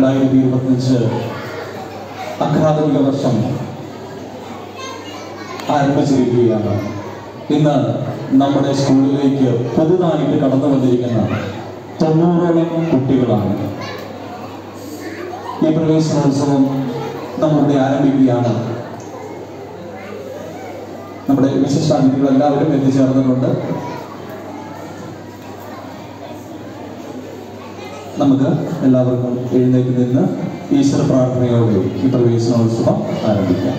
2025 അക്കാദമിക വർഷം ആരംഭിച്ചിരിക്കുകയാണ്. ഇന്ന് നമ്മുടെ സ്കൂളിലേക്ക് പുതുതായിട്ട് കടന്നു വന്നിരിക്കുന്ന 90ഓളം കുട്ടികളാണ്. ഈ പ്രവേശനോത്സവം നമ്മളിവിടെ ആരംഭിക്കുകയാണ്. നമ്മുടെ വിശിഷ്ടാതിഥികൾ എല്ലാവരും എത്തിച്ചേർന്നിട്ടുണ്ട്. നമുക്ക് എല്ലാവർക്കും എഴുന്നേറ്റ് നിന്ന് ഈശ്വര പ്രാർത്ഥനയോടെ ഈ പ്രവേശനോത്സവം ആരംഭിക്കാം.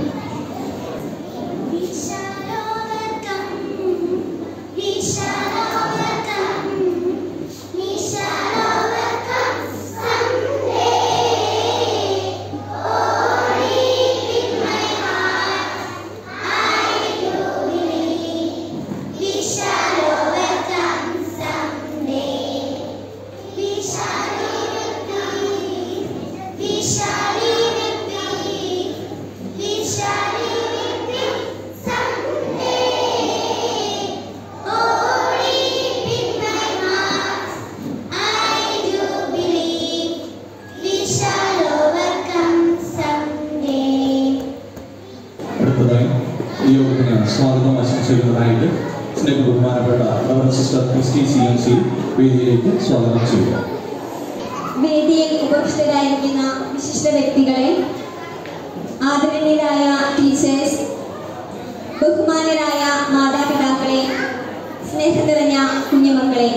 സ്വാഗതം ആശംസിക്കുന്നതായിട്ട് ബഹുമാനപ്പെട്ട റവറൻഡ് സിസ്റ്റർ ക്രിസ്റ്റി CMC വേദിയിലേക്ക് സ്വാഗതം ചെയ്യുക. വേദിയിൽ ഉപവിഷ്ടരായിരിക്കുന്ന വിശിഷ്ട വ്യക്തികളെ, ആദരണീയരായ ടീച്ചേഴ്സ്, ബഹുമാനരായ മാതാപിതാക്കളെ, സ്നേഹം നിറഞ്ഞ കുഞ്ഞുമക്കളെ,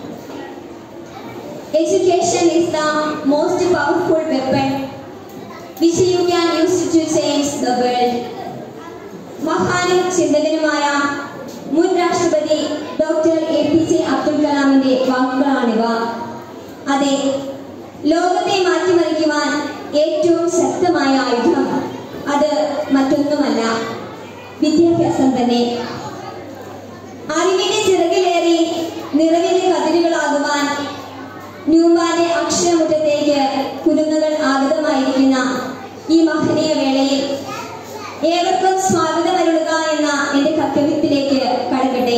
education is the most powerful weapon which you can use to change the world. മഹാനും ചിന്തകനുമായ മുൻ രാഷ്ട്രപതി ഡോക്ടർ APJ അബ്ദുൽ കലാമിന്റെ വാക്കുകളാണിവ. അതെ, ലോകത്തെ മാറ്റിമറിക്കുവാൻ ഏറ്റവും ശക്തമായ ആയുധം അത് മറ്റൊന്നുമല്ല, വിദ്യാഭ്യാസം തന്നെ. അറിവിന്റെ ചിറകിലേറി നിറവിന്റെ കതിരുകളാകുവാൻ ന്യൂമാന്റെ അക്ഷരമുറ്റത്തേക്ക് കുരുന്നുകൾ ആഗതമായിരിക്കുന്ന ഈ മഹനീയ വേളയിൽ ഏവർക്കും സ്വാഗതം അരുളുക എന്ന എന്റെ കർത്തവ്യത്തിലേക്ക് കടക്കട്ടെ.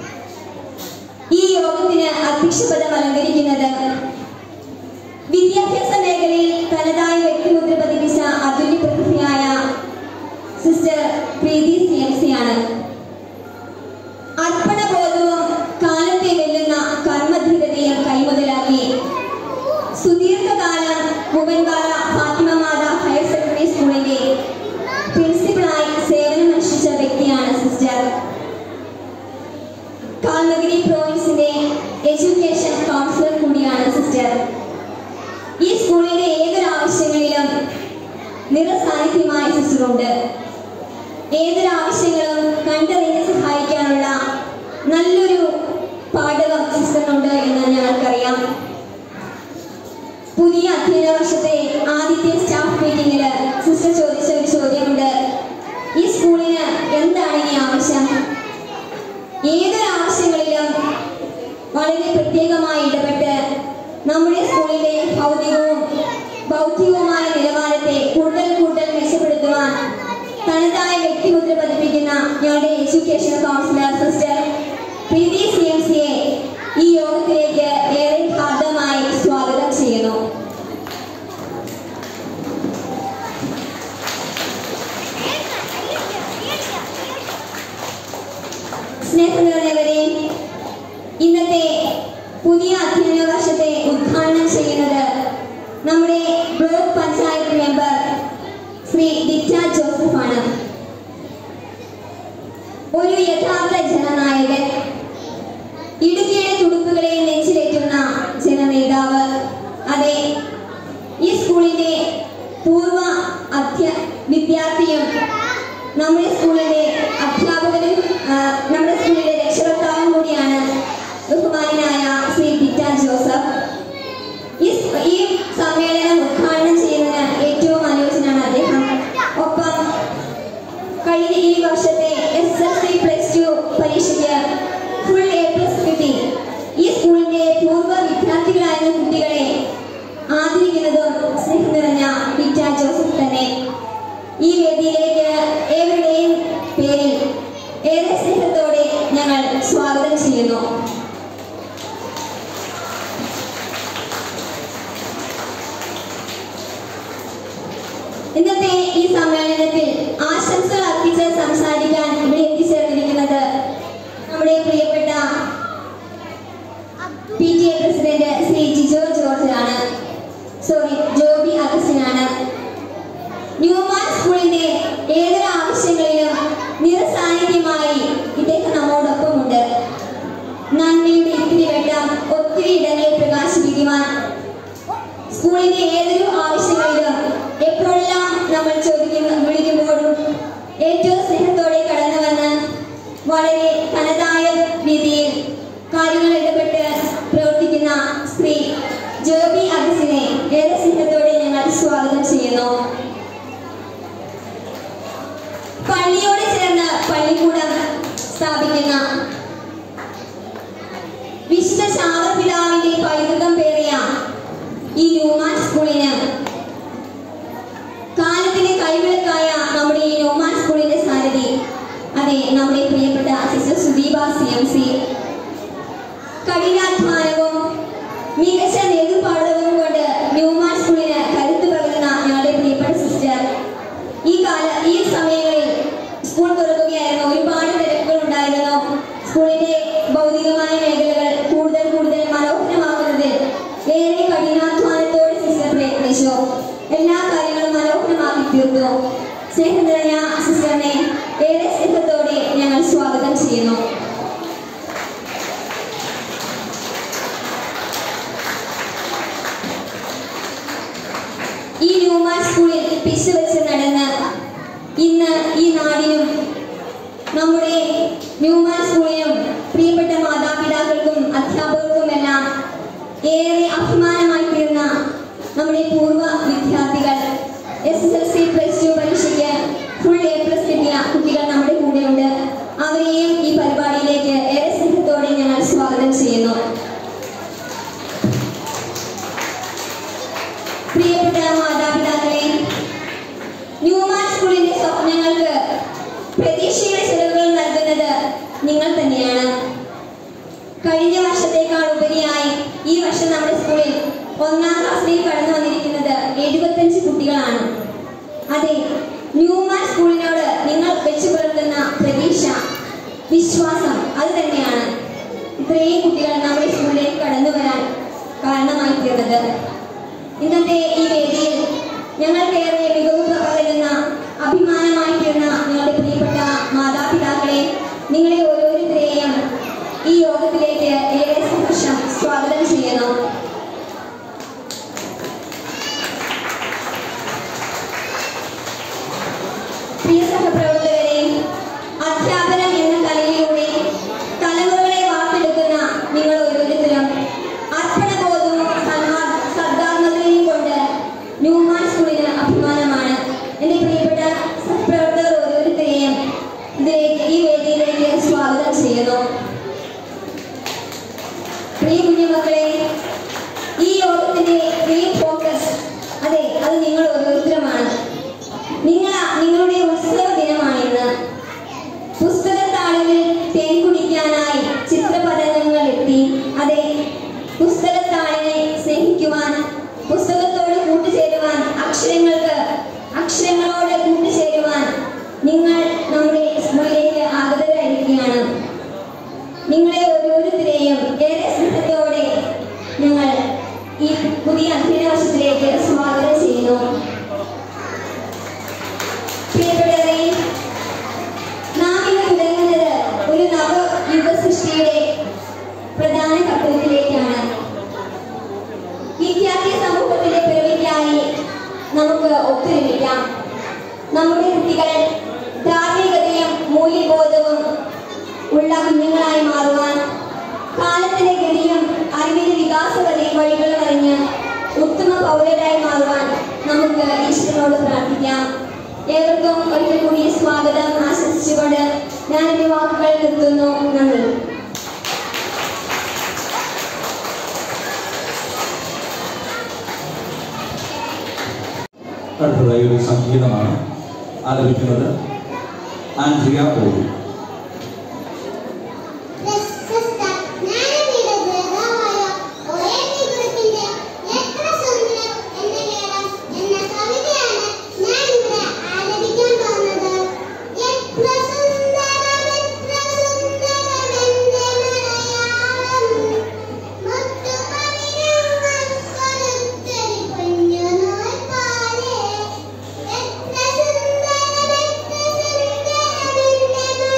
ഈ യോഗത്തിന് അധ്യക്ഷപദം അലങ്കരിക്കുന്നത് വിദ്യാഭ്യാസ മേഖലയിൽ തനതായ വ്യക്തിമുദ്ര പതിപ്പിച്ച അതുല്യ പ്രതിഭയായ സിസ്റ്റർ പ്രീതി CMC ആണ്. അർപ്പണബോധവും കാലത്തെ വെല്ലുന്ന കർമ്മധീരതയും കൈമുതലാക്കി സുദീർഘകാലം കുവൻപാറ ഫാത്തിമ മാതാ ഹയർ സെക്കൻഡറി സ്കൂളിന്റെ പ്രിൻസിപ്പളായി സേവനമനുഷ്ഠിച്ച വ്യക്തിയാണ് സിസ്റ്റർ. കാൽനഗരി പ്രോവിൻസിന്റെ എഡ്യൂക്കേഷൻ കൗൺസിലർ കൂടിയാണ് സിസ്റ്റർ. ഈ സ്കൂളിന്റെ ഏതൊരു ആവശ്യങ്ങളിലും നിറസാന്നിധ്യമായി സിസ്റ്ററുണ്ട്. ഏതൊരു ആവശ്യങ്ങളും കണ്ടറിഞ്ഞ് സഹായിക്കാനുള്ള നല്ലൊരു പാഠകം സിസ്റ്ററിനുണ്ട് എന്ന് ഞങ്ങൾക്കറിയാം. പുതിയ അധ്യയന വർഷത്തെ ആദ്യത്തെ സ്റ്റാഫ് മീറ്റിംഗിൽ സിസ്റ്റർ ചോദിച്ച ഒരു ചോദ്യമുണ്ട്: ഈ സ്കൂളിന് എന്താണ് ഇനി ആവശ്യം? ഏതൊരു ആവശ്യങ്ങളിലും വളരെ പ്രത്യേകമായി ഇടപെട്ട് നമ്മുടെ സ്കൂളിന്റെ ഭൗതികവും ബൗദ്ധികവുമായ നിലവാരത്തെ കൂടുതൽ മെച്ചപ്പെടുത്തുവാൻ തനതായ വ്യക്തിമുദ്ര പതിപ്പിക്കുന്ന ഞങ്ങളുടെ എഡ്യൂക്കേഷൻ കൗൺസിലർ സിസ്റ്റർ പ്രീതി CMCയെ ഈ യോഗത്തിലേക്ക് ഏറെ ഹാർദമായി സ്വാഗതം ചെയ്യുന്നു. സ്നേഹം നിറഞ്ഞവരെ, ഇന്നത്തെ പുതിയ അധ്യയന വർഷത്തെ ഉദ്ഘാടനം ചെയ്യുന്നത് നമ്മുടെ ബ്ലോക്ക് പഞ്ചായത്ത് മെമ്പർ ശ്രീ ഡിറ്റ ജോസഫ് ആണ്. ഒരു യഥാർത്ഥ ജനനായകൻ, ഇടുക്കിയുടെ തുടുപ്പുകളെ നെഞ്ചിലേറ്റുന്ന ജനനേതാവ്. അതെ, ഈ സ്കൂളിന്റെ പൂർവ്വ വിദ്യാർത്ഥിയും നമ്മുടെ സ്കൂളിന്റെ അധ്യാപകനും നമ്മുടെ സ്കൂളിന്റെ രക്ഷകർത്താവും കൂടിയാണ് ബഹുമാനായ ശ്രീ ഡിറ്റ ജോസഫ്. ഈ സമ്മേളനം ഉദ്ഘാടനം ചെയ്യുന്നതിന് ഏറ്റവും അനുയോജ്യനാണ് അദ്ദേഹം. ഒപ്പം കഴിഞ്ഞ ഈ വർഷത്തെ SSLC+2 പരീക്ഷയ്ക്ക് ഫുൾ A+ കിട്ടി ഈ സ്കൂളിന്റെ പൂർവ്വ വിദ്യാർത്ഥികളായിരുന്ന കുട്ടികളെ ആദരിക്കുന്നതും സ്നേഹം നിറഞ്ഞ ഡിറ്റ ജോസഫ് തന്നെ. ഈ വേദിയിലേക്ക് ഏവരുടെയും പേരിൽ ഏറെ സ്നേഹത്തോടെ ഞങ്ങൾ സ്വാഗതം ചെയ്യുന്നു. വേദിയുമായി ഇദ്ദേഹം നമ്മോടൊപ്പമുണ്ട്. നന്മയുടെ ഇത്തിരി വെട്ടം ഒത്തിരി ഇടങ്ങളിൽ പ്രകാശിപ്പിക്കുവാൻ സ്കൂളിന്റെ ഏതൊരു ആവശ്യങ്ങളിലും എപ്പോഴെല്ലാം നമ്മൾ വിളിക്കുമ്പോഴും ഏറ്റവും സ്നേഹത്തോടെ കടന്നു വന്ന് വളരെ തനതായ രീതിയിൽ കാര്യങ്ങൾ ഇടപെട്ട് പ്രവർത്തിക്കുന്ന ശ്രീ ജോബി അഗസിനെ ഏറെ സ്നേഹത്തോടെ ഞങ്ങൾ സ്വാഗതം ചെയ്യുന്നു. പള്ളിയോട് ചേർന്ന് പള്ളിക്കൂടം സ്ഥാപിക്കുന്ന വിശുദ്ധ ശാഖപിതാവിന്റെ പൈതൃകം പേറിയ ഈ ന്യൂമാൻ സ്കൂളിന് കാലത്തിന്റെ കൈവിളക്കായ നമ്മുടെ ഈ ന്യൂമാൻ സ്കൂളിന്റെ സാരഥി, അതെ, നമ്മുടെ പ്രിയപ്പെട്ട സിസ്റ്റർ സുദീപ CMC. കഠിനാധ്വാനവും മികച്ച നേതൃപാഠവും കൊണ്ട് ന്യൂമാൻ സ്കൂളിന് കരുത്ത് പകരുന്ന ഞങ്ങളുടെ പ്രിയപ്പെട്ട സിസ്റ്റർ. ഈ സമയങ്ങളിൽ സ്കൂൾ തുറക്കുകയായിരുന്നു. ഒരുപാട് തിരക്കുകൾ ഉണ്ടായിരുന്നു. സ്കൂളിന്റെ ഭൗതികമായ മേഖലകൾ കൂടുതൽ മനോഹരമാകുന്നതിൽ ഏറെ കഠിനാധ്വാനത്തോടെ സിസ്റ്റർ പ്രയത്നിച്ചു. എല്ലാ കാര്യങ്ങളും മനോഹരമാക്കി തീർത്തു. സ്നേഹം നിറഞ്ഞ സിസ്റ്ററിനെ ഏറെ സ്നേഹത്തോടെ ഞങ്ങൾ സ്വാഗതം ചെയ്യുന്നു. ഈ ന്യൂമാൻ സ്കൂളിൽ പിശുവെച്ച് നടന്ന് ഇന്ന് ഈ നാടിനും നമ്മുടെ ന്യൂമാൻ സ്കൂളിനും പ്രിയപ്പെട്ട മാതാപിതാക്കൾക്കും അധ്യാപകർക്കുമെല്ലാം ഏറെ അഭിമാനമായി തീർന്ന നമ്മുടെ പൂർവ്വ വിദ്യാർത്ഥികൾ, SSLC +2 പരീക്ഷയ്ക്ക് ഫുൾ A+ കിട്ടിയ കുട്ടികൾ നമ്മുടെ കൂടെയുണ്ട്. അവരെയും ഈ പരിപാടിയിലേക്ക് ഏറെ സ്നേഹത്തോടെ ഞങ്ങൾ സ്വാഗതം ചെയ്യുന്നു. പ്രിയപ്പെട്ട മാതാപിതാക്കളെ, ന്യൂമാൻ സ്കൂളിന്റെ സ്വപ്നങ്ങൾക്ക് പ്രതീക്ഷയുടെ ചിറകുകൾ നൽകുന്നത് നിങ്ങൾ തന്നെയാണ്. കഴിഞ്ഞ വർഷത്തേക്കാൾ ഉപരിയായി ഈ വർഷം നമ്മുടെ സ്കൂളിൽ 1ാം ക്ലാസ്സിലേക്ക് കടന്നു വന്നിരിക്കുന്നത് 75 കുട്ടികളാണ്. അതെ, ന്യൂമാൻ സ്കൂളിനോട് നിങ്ങൾ വെച്ചു പുലർത്തുന്ന പ്രതീക്ഷ, വിശ്വാസം, അത് തന്നെയാണ് ഇത്രയും കുട്ടികൾ നമ്മുടെ സ്കൂളിലേക്ക് കടന്നു വരാൻ കാരണമായി തീർന്നത്. ഇന്നത്തെ ഈ വേദിയിൽ ഞങ്ങൾക്കേറെ മികവ് പകരുന്ന അഭിമാനമായി തീർന്ന ഞങ്ങളുടെ പ്രിയപ്പെട്ട മാതാപിതാക്കളെ, നിങ്ങളെ ഓരോരുത്തരെയും ഈ യോഗത്തിലേക്ക് ഏറെ സന്തോഷം സ്വാഗതം ചെയ്യുന്നു. പ്രിയ സഹപ്രവർത്തകരെ, അധ്യാപനം എന്ന കലയിലൂടെ തലമുറകളെ വാർത്തെടുക്കുന്ന നിങ്ങൾ ഓരോരുത്തരും അർപ്പണബോധവും സദ്ധാത്മകതയും കൊണ്ട് ന്യൂമാൻ സ്കൂളിന് അഭിമാനമാണ്. എന്റെ പ്രിയപ്പെട്ട സഹപ്രവർത്തകർ ഓരോരുത്തരെയും ഈ വേദിയിലേക്ക് സ്വാഗതം ചെയ്യുന്നു. പ്രിയ കുഞ്ഞുമക്കളെ, ഈ യോഗത്തിന്റെ മെയിൻ ഫോക്കസ്, അതെ, അത് നിങ്ങൾ ഓരോരുത്തരുമാണ്. നിങ്ങളുടെ ഉത്സവ ദിനമാണിന്ന്. പുസ്തകത്താളുകളിൽ തേൻ കുടിക്കാനായി ചിത്രപതംഗങ്ങൾ എത്തി. അതെ, പുസ്തകത്താളിനെ സ്നേഹിക്കുവാൻ, പുസ്തകത്തോട് കൂട്ടുചേരുവാൻ, അക്ഷരങ്ങളോട് കൂട്ടുചേരുവാൻ നിങ്ങൾ നമ്മുടെ സ്കൂളിലേക്ക് ആഗതരായിരിക്കുകയാണ്. നിങ്ങളെ ഓരോരുത്തരെയും ഏറെ സ്നേഹത്തോടെ ഞങ്ങൾ ഈ പുതിയ അധ്യയന വർഷത്തിലേക്ക് സ്വാഗതം ചെയ്യുന്നു. പ്രിയപ്പെട്ടവരെ, നാം ഇന്ന് തുടങ്ങുന്നത് ഒരു നവയുഗ സൃഷ്ടിയുടെ പ്രധാന ഘട്ടത്തിലേക്കാണ്. വിദ്യാർത്ഥി സമൂഹത്തിന്റെ പിറവിക്കായി നമുക്ക് ഒത്തൊരുമിക്കാം. നമ്മുടെ കുട്ടികൾ ധാർമ്മികതയും മൂല്യബോധവും ഉള്ള കുഞ്ഞുങ്ങളായി മാറുവാൻ, കാലത്തിന്റെ ഗതിയും അറിവിന്റെ വികാസ വഴികളും അറിഞ്ഞ് ഉത്തമ പൗരരായി മാറുവാൻ നമുക്ക് ഈശ്വരനോട് പ്രാർത്ഥിക്കാം. ഏവർക്കും ഒരിക്കൽ കൂടി സ്വാഗതം ആശംസിച്ചുകൊണ്ട് ഞാൻ എന്റെ വാക്കുകൾ നിർത്തുന്നു. നന്ദി. അടുത്തതായി ഒരു സംഗീതമാണ് ആലപിക്കുന്നത് ആൻഡ്രിയ ഓവി. എത്ര സുന്ദര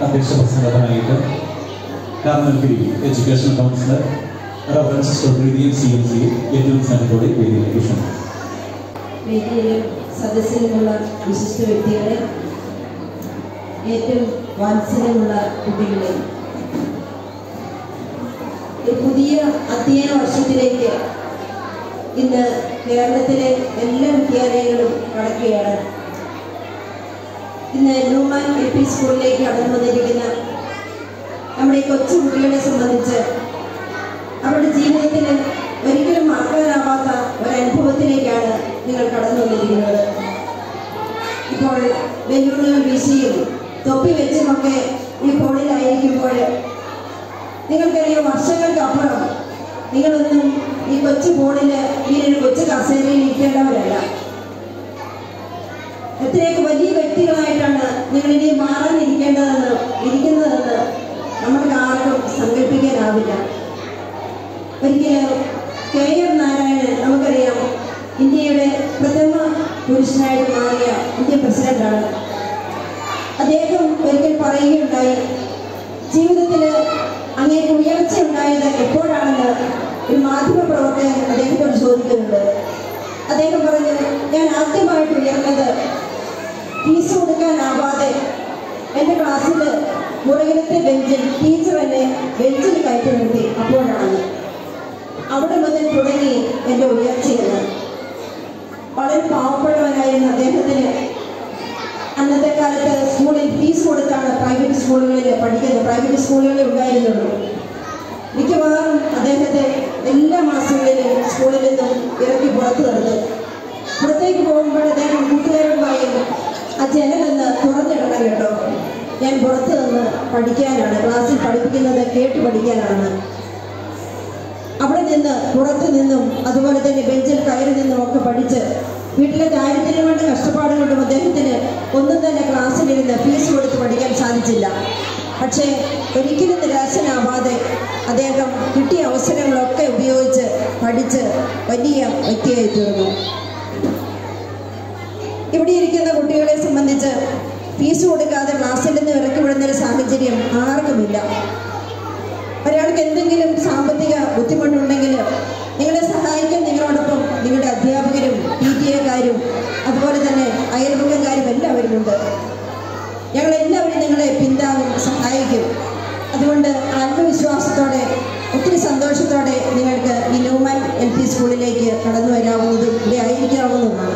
അധ്യക്ഷ പ്രസംഗത്തിനായിട്ട് Carmelgiri education councillor reverend sister പ്രീതിയും CMC ഏറ്റവും സ്നേഹത്തോടെ വേദിയിലേക്ക് ക്ഷണിക്കുന്നു. വേദിയിലും സദസ്സിലുമുള്ള വിശിഷ്ട വ്യക്തികളെ, ഏറ്റവും വാത്സല്യമുള്ള കുട്ടികളെ, ഒരു പുതിയ അധ്യയന വർഷത്തിലേക്ക് ഇന്ന് കേരളത്തിലെ എല്ലാ വിദ്യാലയങ്ങളും കടക്കുകയാണ്. ഇന്ന് ന്യൂമാൻ LP സ്കൂളിലേക്ക് കടന്നു വന്നിരിക്കുന്ന നമ്മുടെ കൊച്ചു കുട്ടികളെ സംബന്ധിച്ച് അവരുടെ ജീവിതത്തിൽ ഒരിക്കലും മറക്കാനാവാത്ത ഒരനുഭവത്തിലേക്കാണ് നിങ്ങൾ കടന്നു വന്നിരിക്കുന്നത്. ഇപ്പോൾ ബലൂണുകൾ വീശിയും തൊപ്പി വെച്ചുമൊക്കെ ഈ ഫോണിലായിരിക്കുമ്പോൾ നിങ്ങൾക്കറിയാം, വർഷങ്ങൾക്കപ്പുറം നിങ്ങളൊന്നും ഈ കൊച്ചു ഫോണിൽ ഇങ്ങനൊരു കൊച്ചു കസേരയിൽ ഇരിക്കേണ്ടവരല്ല. എത്രയൊക്കെ വലിയ വ്യക്തികളായിട്ടാണ് നിങ്ങളിനി ഇരിക്കുന്നതെന്ന് നമ്മൾക്ക് ആർക്കും സങ്കല്പിക്കാനാവില്ല. ഒരിക്കലും KR നാരായണൻ, നമുക്കറിയാം, ഇന്ത്യയുടെ പ്രഥമ പുരുഷനായിട്ട് മാറിയ ഇന്ത്യൻ പ്രസിഡന്റാണ്. അദ്ദേഹം ഒരിക്കൽ പറയുകയുണ്ടായി, ജീവിതത്തിൽ അങ്ങേക്ക് ഉയർച്ച ഉണ്ടായത് എപ്പോഴാണെന്ന് ഒരു മാധ്യമപ്രവർത്തകൻ അദ്ദേഹത്തോട് ചോദിക്കുന്നുണ്ട്. അദ്ദേഹം പറഞ്ഞു, ഞാൻ ആദ്യമായിട്ട് ഉയർന്നത് ഫീസ് കൊടുക്കാനാവാതെ എൻ്റെ ക്ലാസ്സിൽ മുറിയിലത്തെ ബെഞ്ചിൽ ടീച്ചർ എന്നെ ബെഞ്ചിൽ കയറ്റി നിർത്തി, അപ്പോഴാണ്. അവിടെ മുതൽ തുടങ്ങി എൻ്റെ ഉയർച്ചയെന്ന്. വളരെ പാവപ്പെട്ടവനായിരുന്ന അദ്ദേഹത്തിന് അന്നത്തെ കാലത്ത് സ്കൂളിൽ ഫീസ് കൊടുത്താണ് പ്രൈവറ്റ് സ്കൂളുകളിൽ ഉണ്ടായിരുന്നുള്ളൂ. മിക്കവാറും അദ്ദേഹത്തെ എല്ലാ മാസങ്ങളിലും സ്കൂളിൽ നിന്നും ഇറക്കി പുറത്തു നിർത്തും. പുറത്തേക്ക് പോകുമ്പോൾ അദ്ദേഹം കൂട്ടുകാരോട് പറയും, ആ ജനലെന്ന് തുറന്നിടണം കേട്ടോ, ഞാൻ പുറത്ത് നിന്ന് പഠിക്കാനാണ്, ക്ലാസ്സിൽ പഠിപ്പിക്കുന്നത് കേട്ട് പഠിക്കാനാണ്. അവിടെ നിന്ന് പുറത്തു നിന്നും അതുപോലെ തന്നെ ബെഞ്ചിൽ കയറി നിന്നും ഒക്കെ പഠിച്ച് വീട്ടിലെ ദാരിദ്ര്യം കൊണ്ട് കഷ്ടപ്പാട് കൊണ്ടും അദ്ദേഹത്തിന് ഒന്നും തന്നെ ക്ലാസ്സിലിരുന്ന് ഫീസ് കൊടുത്ത് പഠിക്കാൻ സാധിച്ചില്ല. പക്ഷേ ഒരിക്കലും നിരാശനാവാതെ അദ്ദേഹം കിട്ടിയ അവസരങ്ങളൊക്കെ ഉപയോഗിച്ച് പഠിച്ച് വലിയ വ്യക്തിയായി തീർന്നു. ഇവിടെ ഇരിക്കുന്ന കുട്ടികളെ സംബന്ധിച്ച് ഫീസ് കൊടുക്കാതെ ക്ലാസ്സിൽ നിന്ന് ഇറക്കി വിടുന്നൊരു സാഹചര്യം ആർക്കുമില്ല. ഒരാൾക്ക് എന്തെങ്കിലും സാമ്പത്തിക ബുദ്ധിമുട്ടുണ്ടെങ്കിൽ നിങ്ങളെ സഹായിക്കാൻ നിങ്ങളോടൊപ്പം നിങ്ങളുടെ അധ്യാപകരും PTA-കാരും അതുപോലെ തന്നെ അയൽപക്കക്കാരും എല്ലാവരും ഉണ്ട്. ഞങ്ങളെല്ലാവരും നിങ്ങളെ പിന്താങ്ങും, സഹായിക്കും. അതുകൊണ്ട് ആത്മവിശ്വാസത്തോടെ ഒത്തിരി സന്തോഷത്തോടെ നിങ്ങൾക്ക് ഈ ന്യൂമാൻ LP സ്കൂളിലേക്ക് കടന്നു വരാവുന്നതും ഇവിടെ ആയിരിക്കാവുന്നതുമാണ്.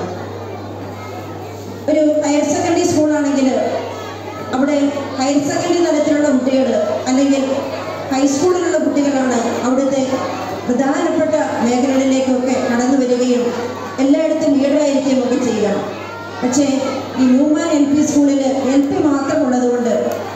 ഒരു ഹയർ സെക്കൻഡറി സ്കൂളാണെങ്കിൽ അവിടെ ഹയർ സെക്കൻഡറി തലത്തിലുള്ള കുട്ടികൾ അല്ലെങ്കിൽ ഹൈസ്കൂളിലുള്ള കുട്ടികളാണ് അവിടുത്തെ പ്രധാനപ്പെട്ട മേഖലകളിലേക്കൊക്കെ കടന്നു വരികയും എല്ലായിടത്തും ലീഡറായിരിക്കുകയും ഒക്കെ ചെയ്യുക. പക്ഷേ ഈ ന്യൂമാൻ LP സ്കൂളിൽ LP മാത്രമുള്ളതുകൊണ്ട്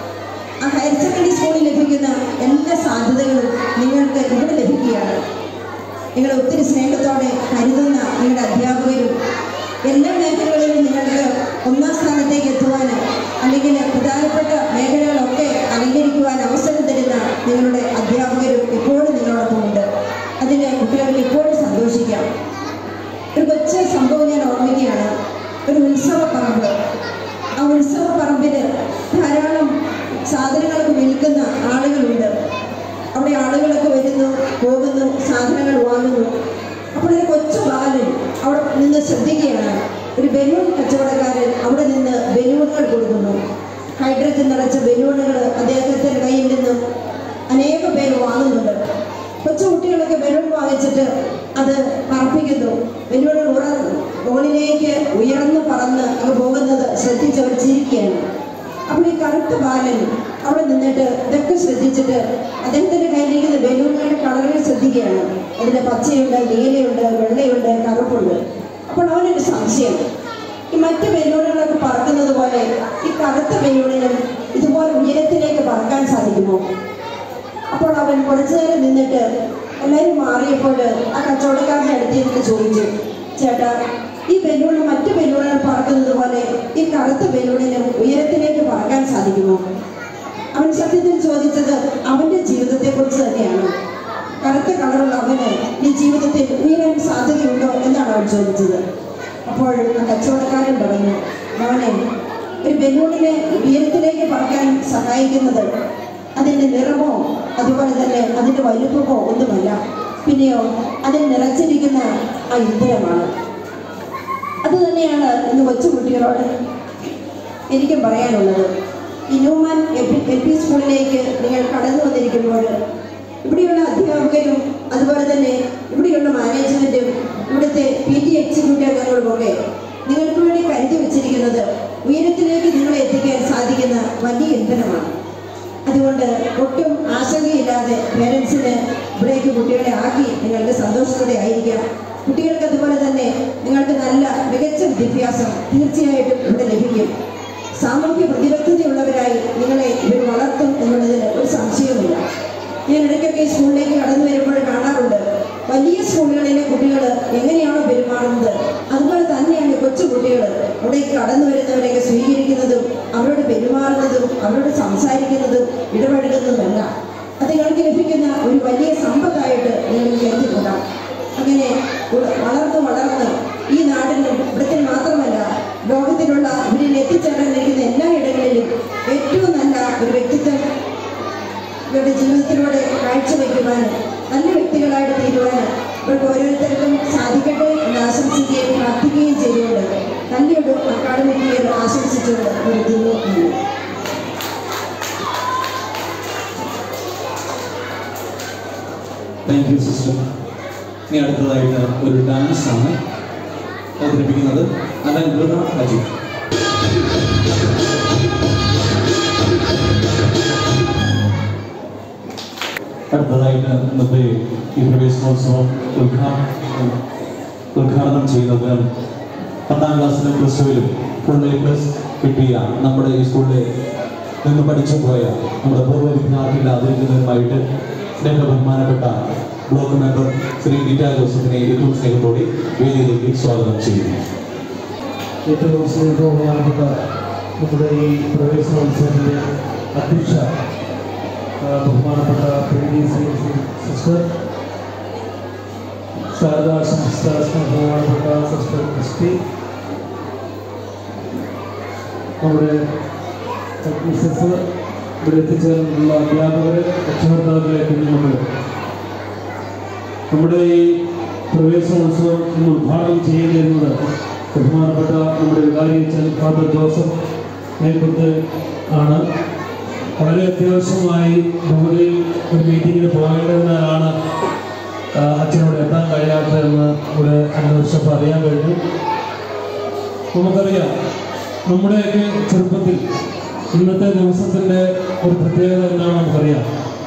ആ ഹയർ സെക്കൻഡറി സ്കൂളിൽ ലഭിക്കുന്ന എല്ലാ സാധ്യതകളും നിങ്ങൾക്ക് ഇവിടെ ലഭിക്കുകയാണ്. നിങ്ങളെ ഒത്തിരി സ്നേഹത്തോടെ കരുതുന്ന നിങ്ങളുടെ അധ്യാപകരും എല്ലാ മേഖലകളിലും നിങ്ങൾക്ക് ഒന്നാം സ്ഥാനത്തേക്ക് എത്തുവാൻ അല്ലെങ്കിൽ പ്രധാനപ്പെട്ട മേഖലകളൊക്കെ അലങ്കരിക്കുവാൻ അവസരം തരുന്ന നിങ്ങളുടെ അധ്യാപകരും ഇപ്പോഴും നിങ്ങളോടൊപ്പമുണ്ട്. അതിന് കുട്ടികൾക്ക് ഇപ്പോഴും സന്തോഷിക്കാം. ഒരു കൊച്ചു സംഭവം ഞാൻ ഓർമ്മിക്കുകയാണ്. ഒരു ഉത്സവപ്പറമ്പ്, ആ ഉത്സവപ്പറമ്പിൽ ധാരാളം സാധനങ്ങളൊക്കെ വിൽക്കുന്ന ആളുകളുണ്ട്. അവിടെ ആളുകളൊക്കെ വരുന്നു, പോകുന്നു, സാധനങ്ങൾ വാങ്ങുന്നു. അപ്പോൾ ഒരു കൊച്ചു ബാലൻ അവിടെ നിന്ന് ശ്രദ്ധിക്കുകയാണ്. ഒരു ബലൂൺ കച്ചവടക്കാരൻ അവിടെ നിന്ന് ബലൂണുകൾ കൊടുക്കുന്നു. ഹൈഡ്രജൻ നിറച്ച ബലൂണുകൾ അദ്ദേഹത്തിൻ്റെ കയ്യിൽ നിന്നും അനേകം പേര് വാങ്ങുന്നുണ്ട്. കൊച്ചു കുട്ടികളൊക്കെ ബലൂൺ വാങ്ങിച്ചിട്ട് അത് പറപ്പിക്കുന്നു. ബലൂണുകൾ മുകളിലേക്ക് ഉയർന്നു പറന്ന് അങ്ങ് പോകുന്നത് ശ്രദ്ധിച്ചവർ ചിരിക്കുകയാണ്. അപ്പോൾ ഈ കറുത്ത ബാലൻ അവിടെ നിന്നിട്ട് ഇതൊക്കെ ശ്രദ്ധിച്ചിട്ട് അദ്ദേഹത്തിൻ്റെ കയ്യിലിരിക്കുന്ന ബലൂണുകളുടെ കളറുകൾ ശ്രദ്ധിക്കുകയാണ്. അതിൻ്റെ പച്ചയുണ്ട്, നീലയുണ്ട്, വെള്ളയുണ്ട്, കറുപ്പുണ്ട്. അപ്പോൾ അവനൊരു സംശയം, ഈ മറ്റ് ബലൂണുകളൊക്കെ പറക്കുന്നത് പോലെ ഈ കറുത്ത ബലൂണിനും ഇതുപോലെ ഉയരത്തിലേക്ക് പറക്കാൻ സാധിക്കുമോ? അപ്പോൾ അവൻ കുറച്ചു നേരം നിന്നിട്ട് എല്ലാവരും മാറിയപ്പോൾ ആ കച്ചവടക്കാരൻ്റെ അടുത്തേക്ക് ചോദിച്ചു, ചേട്ടാ, ഈ ബലൂൺ മറ്റു ബലൂണുകൾ പറക്കുന്നത് പോലെ ഈ കറുത്ത ബലൂണിനും ഉയരത്തിലേക്ക് പറക്കാൻ സാധിക്കുമോ? അവൻ സത്യത്തിൽ ചോദിച്ചത് അവൻ്റെ ജീവിതത്തെക്കുറിച്ച് തന്നെയാണ്. കറുത്ത കളറുള്ള അവന് ഈ ജീവിതത്തിൽ ഉയരാൻ സാധ്യതയുണ്ടോ എന്നാണ് അവൻ ചോദിച്ചത്. അപ്പോൾ ആ കച്ചവടക്കാരൻ പറഞ്ഞു, മോനെ, ഒരു ബലൂണിനെ ഉയരത്തിലേക്ക് പറക്കാൻ സഹായിക്കുന്നത് അതിൻ്റെ നിറമോ അതുപോലെ തന്നെ അതിൻ്റെ വലുപ്പമോ ഒന്നുമല്ല, പിന്നെയോ അതിൽ നിറച്ചിരിക്കുന്ന ആ ഇന്ധനമാണ്. അതുതന്നെയാണ് ഇന്ന് കൊച്ചുകുട്ടികളോട് എനിക്കും പറയാനുള്ളത്. ഈ ന്യൂമാൻ എൽ പി സ്കൂളിലേക്ക് നിങ്ങൾ കടന്നു വന്നിരിക്കുമ്പോൾ ഇവിടെയുള്ള അധ്യാപകരും അതുപോലെ തന്നെ ഇവിടെയുള്ള മാനേജ്മെൻറ്റും ഇവിടുത്തെ PT എക്സിക്യൂട്ടീവ് അംഗങ്ങളുമൊക്കെ നിങ്ങൾക്ക് വേണ്ടി കരുതി വച്ചിരിക്കുന്നത് ഉയരത്തിലേക്ക് നിങ്ങളെ എത്തിക്കാൻ സാധിക്കുന്ന വലിയ ഇന്ധനമാണ്. അതുകൊണ്ട് ഒട്ടും ആശങ്കയില്ലാതെ പേരൻസിന് ഇവിടേക്ക് കുട്ടികളെ ആക്കി നിങ്ങൾക്ക് സന്തോഷത്തോടെ ആയിരിക്കാം. കുട്ടികൾക്ക് അതുപോലെ തന്നെ നിങ്ങൾക്ക് നല്ല മികച്ച വിദ്യാഭ്യാസം തീർച്ചയായിട്ടും ഇവിടെ ലഭിക്കും. സാമൂഹ്യ പ്രതിബദ്ധതയുള്ളവരായി നിങ്ങളെ ഇവർ വളർത്തും എന്നുള്ളതിന് ഒരു സംശയവുമില്ല. ഞാൻ ഇടയ്ക്കൊക്കെ ഈ സ്കൂളിലേക്ക് കടന്നു വരുമ്പോൾ കാണാറുണ്ട്, വലിയ സ്കൂളുകളിലെ കുട്ടികൾ എങ്ങനെയാണോ പെരുമാറുന്നത് അതുപോലെ തന്നെയാണ് കൊച്ചു കുട്ടികൾ അവിടേക്ക് കടന്നു വരുന്നവരെയൊക്കെ സ്വീകരിക്കുന്നതും അവരോട് പെരുമാറുന്നതും അവരോട് സംസാരിക്കുന്നതും ഇടപഴകുന്നതുമല്ല. അത് നിങ്ങൾക്ക് ലഭിക്കുന്ന ഒരു വലിയ സമ്പത്തായിട്ട് നിങ്ങൾ കരുതിക്കൊണ്ടാണ്. അങ്ങനെ വളർന്ന് ഈ നാടിനും ഇവിടത്തിൽ മാത്രമല്ല ലോകത്തിലുള്ള ഇവരിൽ എത്തിച്ചേരാനിരിക്കുന്ന എല്ലാ ഇടങ്ങളിലും ഏറ്റവും നല്ല ഒരു വ്യക്തിത്വം ഇവരുടെ ജീവിതത്തിലൂടെ കാഴ്ചവെക്കുവാനും നല്ല വ്യക്തികളായിട്ട് തീരുവാനും ഇവർക്ക് ഓരോരുത്തർക്കും സാധിക്കട്ടെ എന്ന് ആശംസിക്കുകയും പ്രാർത്ഥിക്കുകയും ചെയ്തുകൊണ്ട് നല്ലൊരു അക്കാഡമിക് ഇയർ ആശംസിച്ചുകൊണ്ട് നിർത്തുന്നു. Thank you sister. ഇനി അടുത്തതായിട്ട് ഒരു ഡാൻസ് ആണ് അവതരിപ്പിക്കുന്നത്. അലങ്കൃത അജിത്. അടുത്തതായിട്ട് ഇന്നത്തെ ഈ പ്രവേശനോത്സവം ഉദ്ഘാടനം ചെയ്യുന്നത് 10ാം ക്ലാസ്സിലും +2-ലും ഫുൾ A+ കിട്ടിയ നമ്മുടെ ഈ സ്കൂളിലെ നിന്ന് പഠിച്ചു പോയ നമ്മുടെ പൂർവ്വ വിദ്യാർത്ഥികളെ ആദരിക്കുന്നതിനുമായിട്ട് ബഹുമാനപ്പെട്ട ബ്ലോക്ക് മെമ്പർ ശ്രീ ഗീത ജോസഫിനെ ഏറ്റവും സ്നേഹത്തോടെ വേദിയിലേക്ക് സ്വാഗതം ചെയ്യുന്നു. ഏറ്റവും സ്നേഹബഹുമാനപ്പെട്ട നമ്മുടെ ഈ പ്രവേശനോത്സവത്തിൻ്റെ അധ്യക്ഷ ബഹുമാനപ്പെട്ട സിസ്റ്റർ, ശാരദാ സംസ്ഥ ബഹുമാനപ്പെട്ട സിസ്റ്റർ ക്രിസ്റ്റി, നമ്മുടെ ടെക്നീഷ്യൻസ്, ഇവിടെ എത്തിച്ചേർന്നിട്ടുള്ള അധ്യാപകരെ, രക്ഷകർത്താക്കളെ, കുഞ്ഞുമക്കൾ, നമ്മുടെ ഈ പ്രവേശനോത്സവം ഇന്ന് ഉദ്ഘാടനം ചെയ്യുന്നത് ബഹുമാനപ്പെട്ട നമ്മുടെ വികാരിയച്ഛൻ ഫാദർ ജോസഫ് മേൽക്കുത്ത് ആണ്. വളരെ അത്യാവശ്യമായി ബഹുമതിയിൽ ഒരു മീറ്റിങ്ങിന് പോകേണ്ടതിനാലാണ് അച്ഛനോട് എത്താൻ കഴിയാത്തതെന്ന് ഇവിടെ അന്വേഷിച്ചപ്പോൾ അറിയാൻ കഴിഞ്ഞു. നമുക്കറിയാം, നമ്മുടെയൊക്കെ ചെറുപ്പത്തിൽ ഇന്നത്തെ ദിവസത്തിൻ്റെ ഒരു പ്രത്യേകത എന്താണ് നമുക്കറിയാം.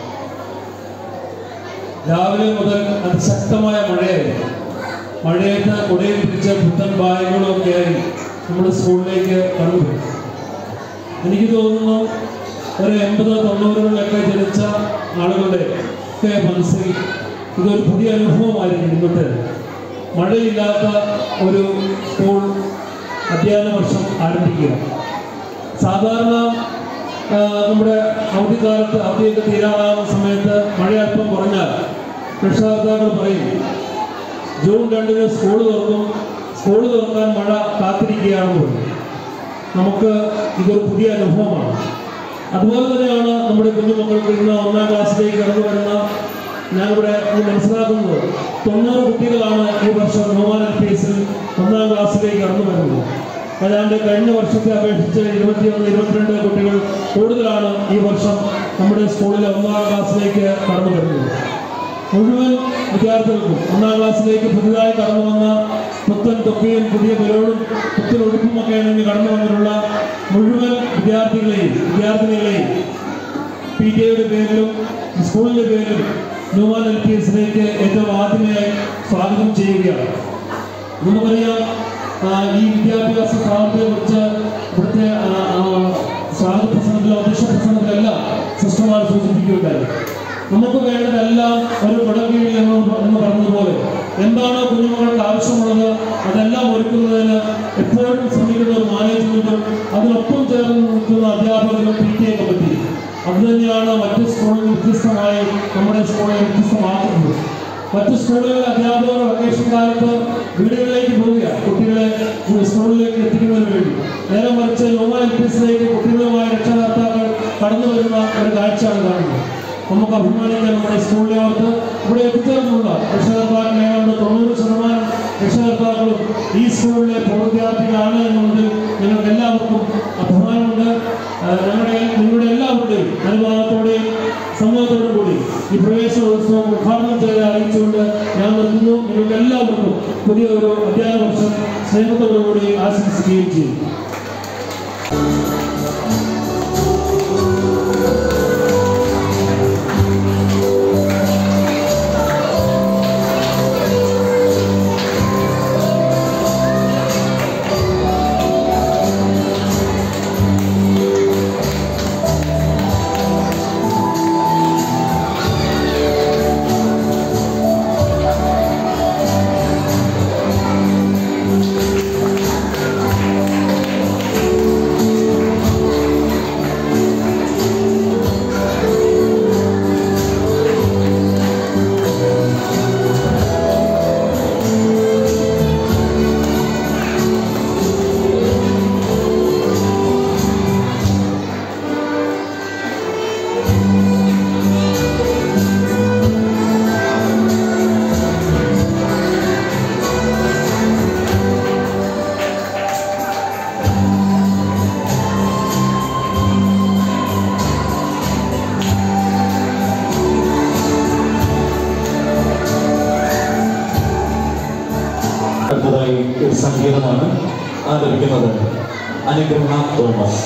രാവിലെ മുതൽ അതിശക്തമായ മഴയായിരുന്നു. മഴയത്ത് കുടയിൽ പിടിച്ച പുത്തൻ ബാഗുകളൊക്കെയായി നമ്മുടെ സ്കൂളിലേക്ക് കടന്നുപോയി. എനിക്ക് തോന്നുന്നു ഒരു 80-90കളിലൊക്കെ ജനിച്ച ആളുകളുടെ ഒക്കെ മനസ്സിൽ ഇതൊരു പുതിയ അനുഭവമായിരിക്കും. ഇന്നത്തെ മഴയില്ലാത്ത ഒരു സ്കൂൾ അധ്യയന വർഷം ആരംഭിക്കുക. സാധാരണ നമ്മുടെ അവധിക്കാലത്ത് അവധിയൊക്കെ തീരാറാകുന്ന സമയത്ത് മഴ അല്പം കുറഞ്ഞാൽ രക്ഷകർത്താക്കൾ പറയും ജൂൺ 2-ന് സ്കൂൾ തുറക്കും, സ്കൂൾ തുറക്കാൻ മഴ കാത്തിരിക്കുകയാണെന്ന് പറയും. നമുക്ക് ഇതൊരു പുതിയ അനുഭവമാണ്. അതുപോലെ തന്നെയാണ് നമ്മുടെ കുഞ്ഞുമക്കൾക്ക് ഇന്ന് 1ാം ക്ലാസ്സിലേക്ക് കടന്നു വരുന്ന ഞാനിവിടെ മനസ്സിലാക്കുന്നത് 90 കുട്ടികളാണ് ഈ വർഷം ന്യൂമാൻ LPSൽ 1ാം ക്ലാസ്സിലേക്ക് കടന്നു വരുന്നത്. അതാണ്ട് കഴിഞ്ഞ വർഷത്തെ അപേക്ഷിച്ച് 21-22 കുട്ടികൾ കൂടുതലാണ് ഈ വർഷം നമ്മുടെ സ്കൂളിലെ 1ാം ക്ലാസ്സിലേക്ക് കടന്നു വരുന്നത്. മുഴുവൻ വിദ്യാർത്ഥികൾക്കും 1ാം ക്ലാസ്സിലേക്ക് പുതിയതായി കടന്നു വന്ന പുത്തൻ തൊപ്പിയും പുതിയ ബലൂണും പുത്തൻ ഉടുപ്പുമൊക്കെ ആണെങ്കിൽ കടന്നു വന്നിട്ടുള്ള മുഴുവൻ വിദ്യാർത്ഥിനികളെയും PTA പേരിലും സ്കൂളിൻ്റെ പേരിലും ന്യൂമാൻ LPSലേക്ക് ഏറ്റവും ആദ്യമായി സ്വാഗതം ചെയ്യുകയാണ്. നമുക്കറിയാം, ഈ വിദ്യാഭ്യാസ സ്ഥാപനത്തെക്കുറിച്ച് ഇവിടുത്തെ സ്വാഗത പ്രസംഗത്തിലോ അധ്യക്ഷ പ്രസംഗത്തിലെല്ലാം സിസ്റ്റർമാർ സൂചിപ്പിക്കുകയുണ്ടായി. നമുക്ക് വേണ്ടതെല്ലാം ഒരു കുടക്കീഴിൽ എന്ന് പറഞ്ഞതുപോലെ എന്താണോ കുഞ്ഞുങ്ങൾക്ക് ആവശ്യമുള്ളത് അതെല്ലാം ഒരുക്കുന്നതിന് എപ്പോഴും ശ്രമിക്കുന്ന ഒരു മാനേജ്മെന്റും അതിനൊപ്പം ചേർന്ന് നിൽക്കുന്ന അധ്യാപകരും PTA കമ്മിറ്റി അതുതന്നെയാണ് മറ്റ് സ്കൂളുകൾ വ്യത്യസ്തമായി നമ്മുടെ സ്കൂളിനെ വ്യത്യസ്തമാക്കുന്നത്. മറ്റ് സ്കൂളുകളിലെ അധ്യാപകർ വെക്കേഷൻ കാലത്ത് വീടുകളിലേക്ക് പോവുക കുട്ടികളെ സ്കൂളിലേക്ക് എത്തിക്കുന്നതിന് വേണ്ടി. നേരെ മറിച്ച് ന്യൂമാൻ എൽപിസിലേക്ക് കുട്ടികളുമായ രക്ഷകർത്താക്കൾ കടന്നു വരുന്ന ഒരു കാഴ്ചയാണ് കാണുന്നത്. നമുക്ക് അഭിമാനിക്കാൻ നമ്മുടെ സ്കൂളിലെ ഓർത്ത് ഇവിടെ എത്തിച്ചേർന്നുള്ള രക്ഷകർത്താക്കൾ ഏതാണ്ട് 90% രക്ഷകർത്താക്കളും ഈ സ്കൂളിലെ വിദ്യാർത്ഥികളാണ് എന്നുള്ളതിൽ ഞങ്ങൾക്ക് എല്ലാവർക്കും അഭിമാനമുണ്ട്. നിങ്ങളുടെ എല്ലാവരുടെയും അനുവാദത്തോടെയും സമ്മതത്തോടും കൂടി ഈ പ്രവേശനോത്സവം ഉദ്ഘാടനം ചെയ്ത് അറിയിച്ചുകൊണ്ട് ഞാൻ നിർത്തുന്നു. നിങ്ങൾക്ക് എല്ലാവർക്കും പുതിയ ഒരു അധ്യയന വർഷം സ്നേഹത്തോടുകൂടി ആശംസിക്കുകയും ചെയ്യും. സംഗീതമാണ് ആലപിക്കുന്നത് അനുഗ്രഹ തോമസ്.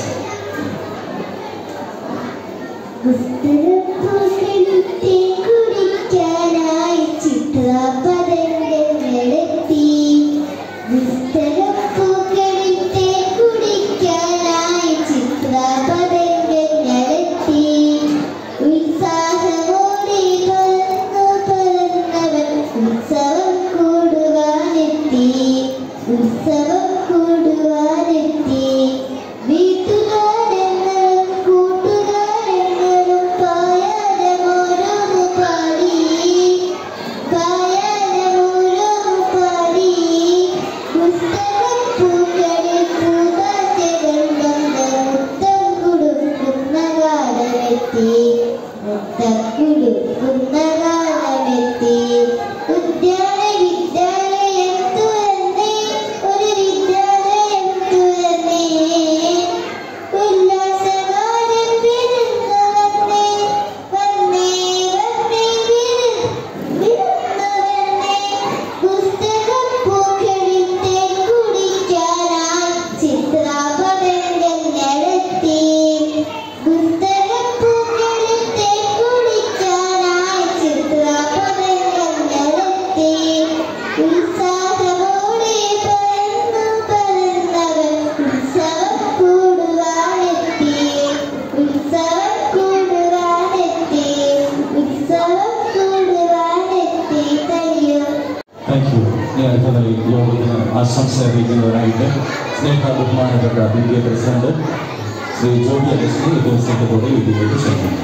ആശംസ അറിയിക്കുന്നവരായിട്ട് സ്നേഹ ബഹുമാനപ്പെട്ട ദേശീയ പ്രസിഡന്റ് ശ്രീ ജോബി അഗസ്റ്റിനെ ഈ ദിവസത്തോടെ ഇതിലേക്ക് ക്ഷണിക്കുന്നു.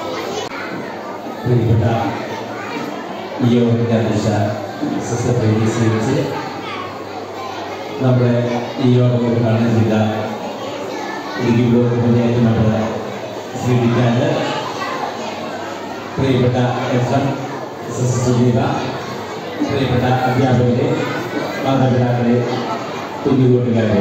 പ്രിയപ്പെട്ട ഈ യോഗത്തിന്റെ അധ്യക്ഷ സിസ്റ്റർ സ്വീകരിച്ച് നമ്മുടെ ഈ യോഗം ഉദ്ഘാടനം ചെയ്ത ഇടുക്കി ബ്ലോക്ക് പഞ്ചായത്ത് മെമ്പർ ശ്രീ ഡിക്കാൻ്റെ, പ്രിയപ്പെട്ട എഫ്.എം. സിസ്റ്റർ സുജീത, പ്രിയപ്പെട്ട അധ്യാപകരെ, മാതാപിതാക്കളെ, കുഞ്ഞുകൂട്ടുകാരെ,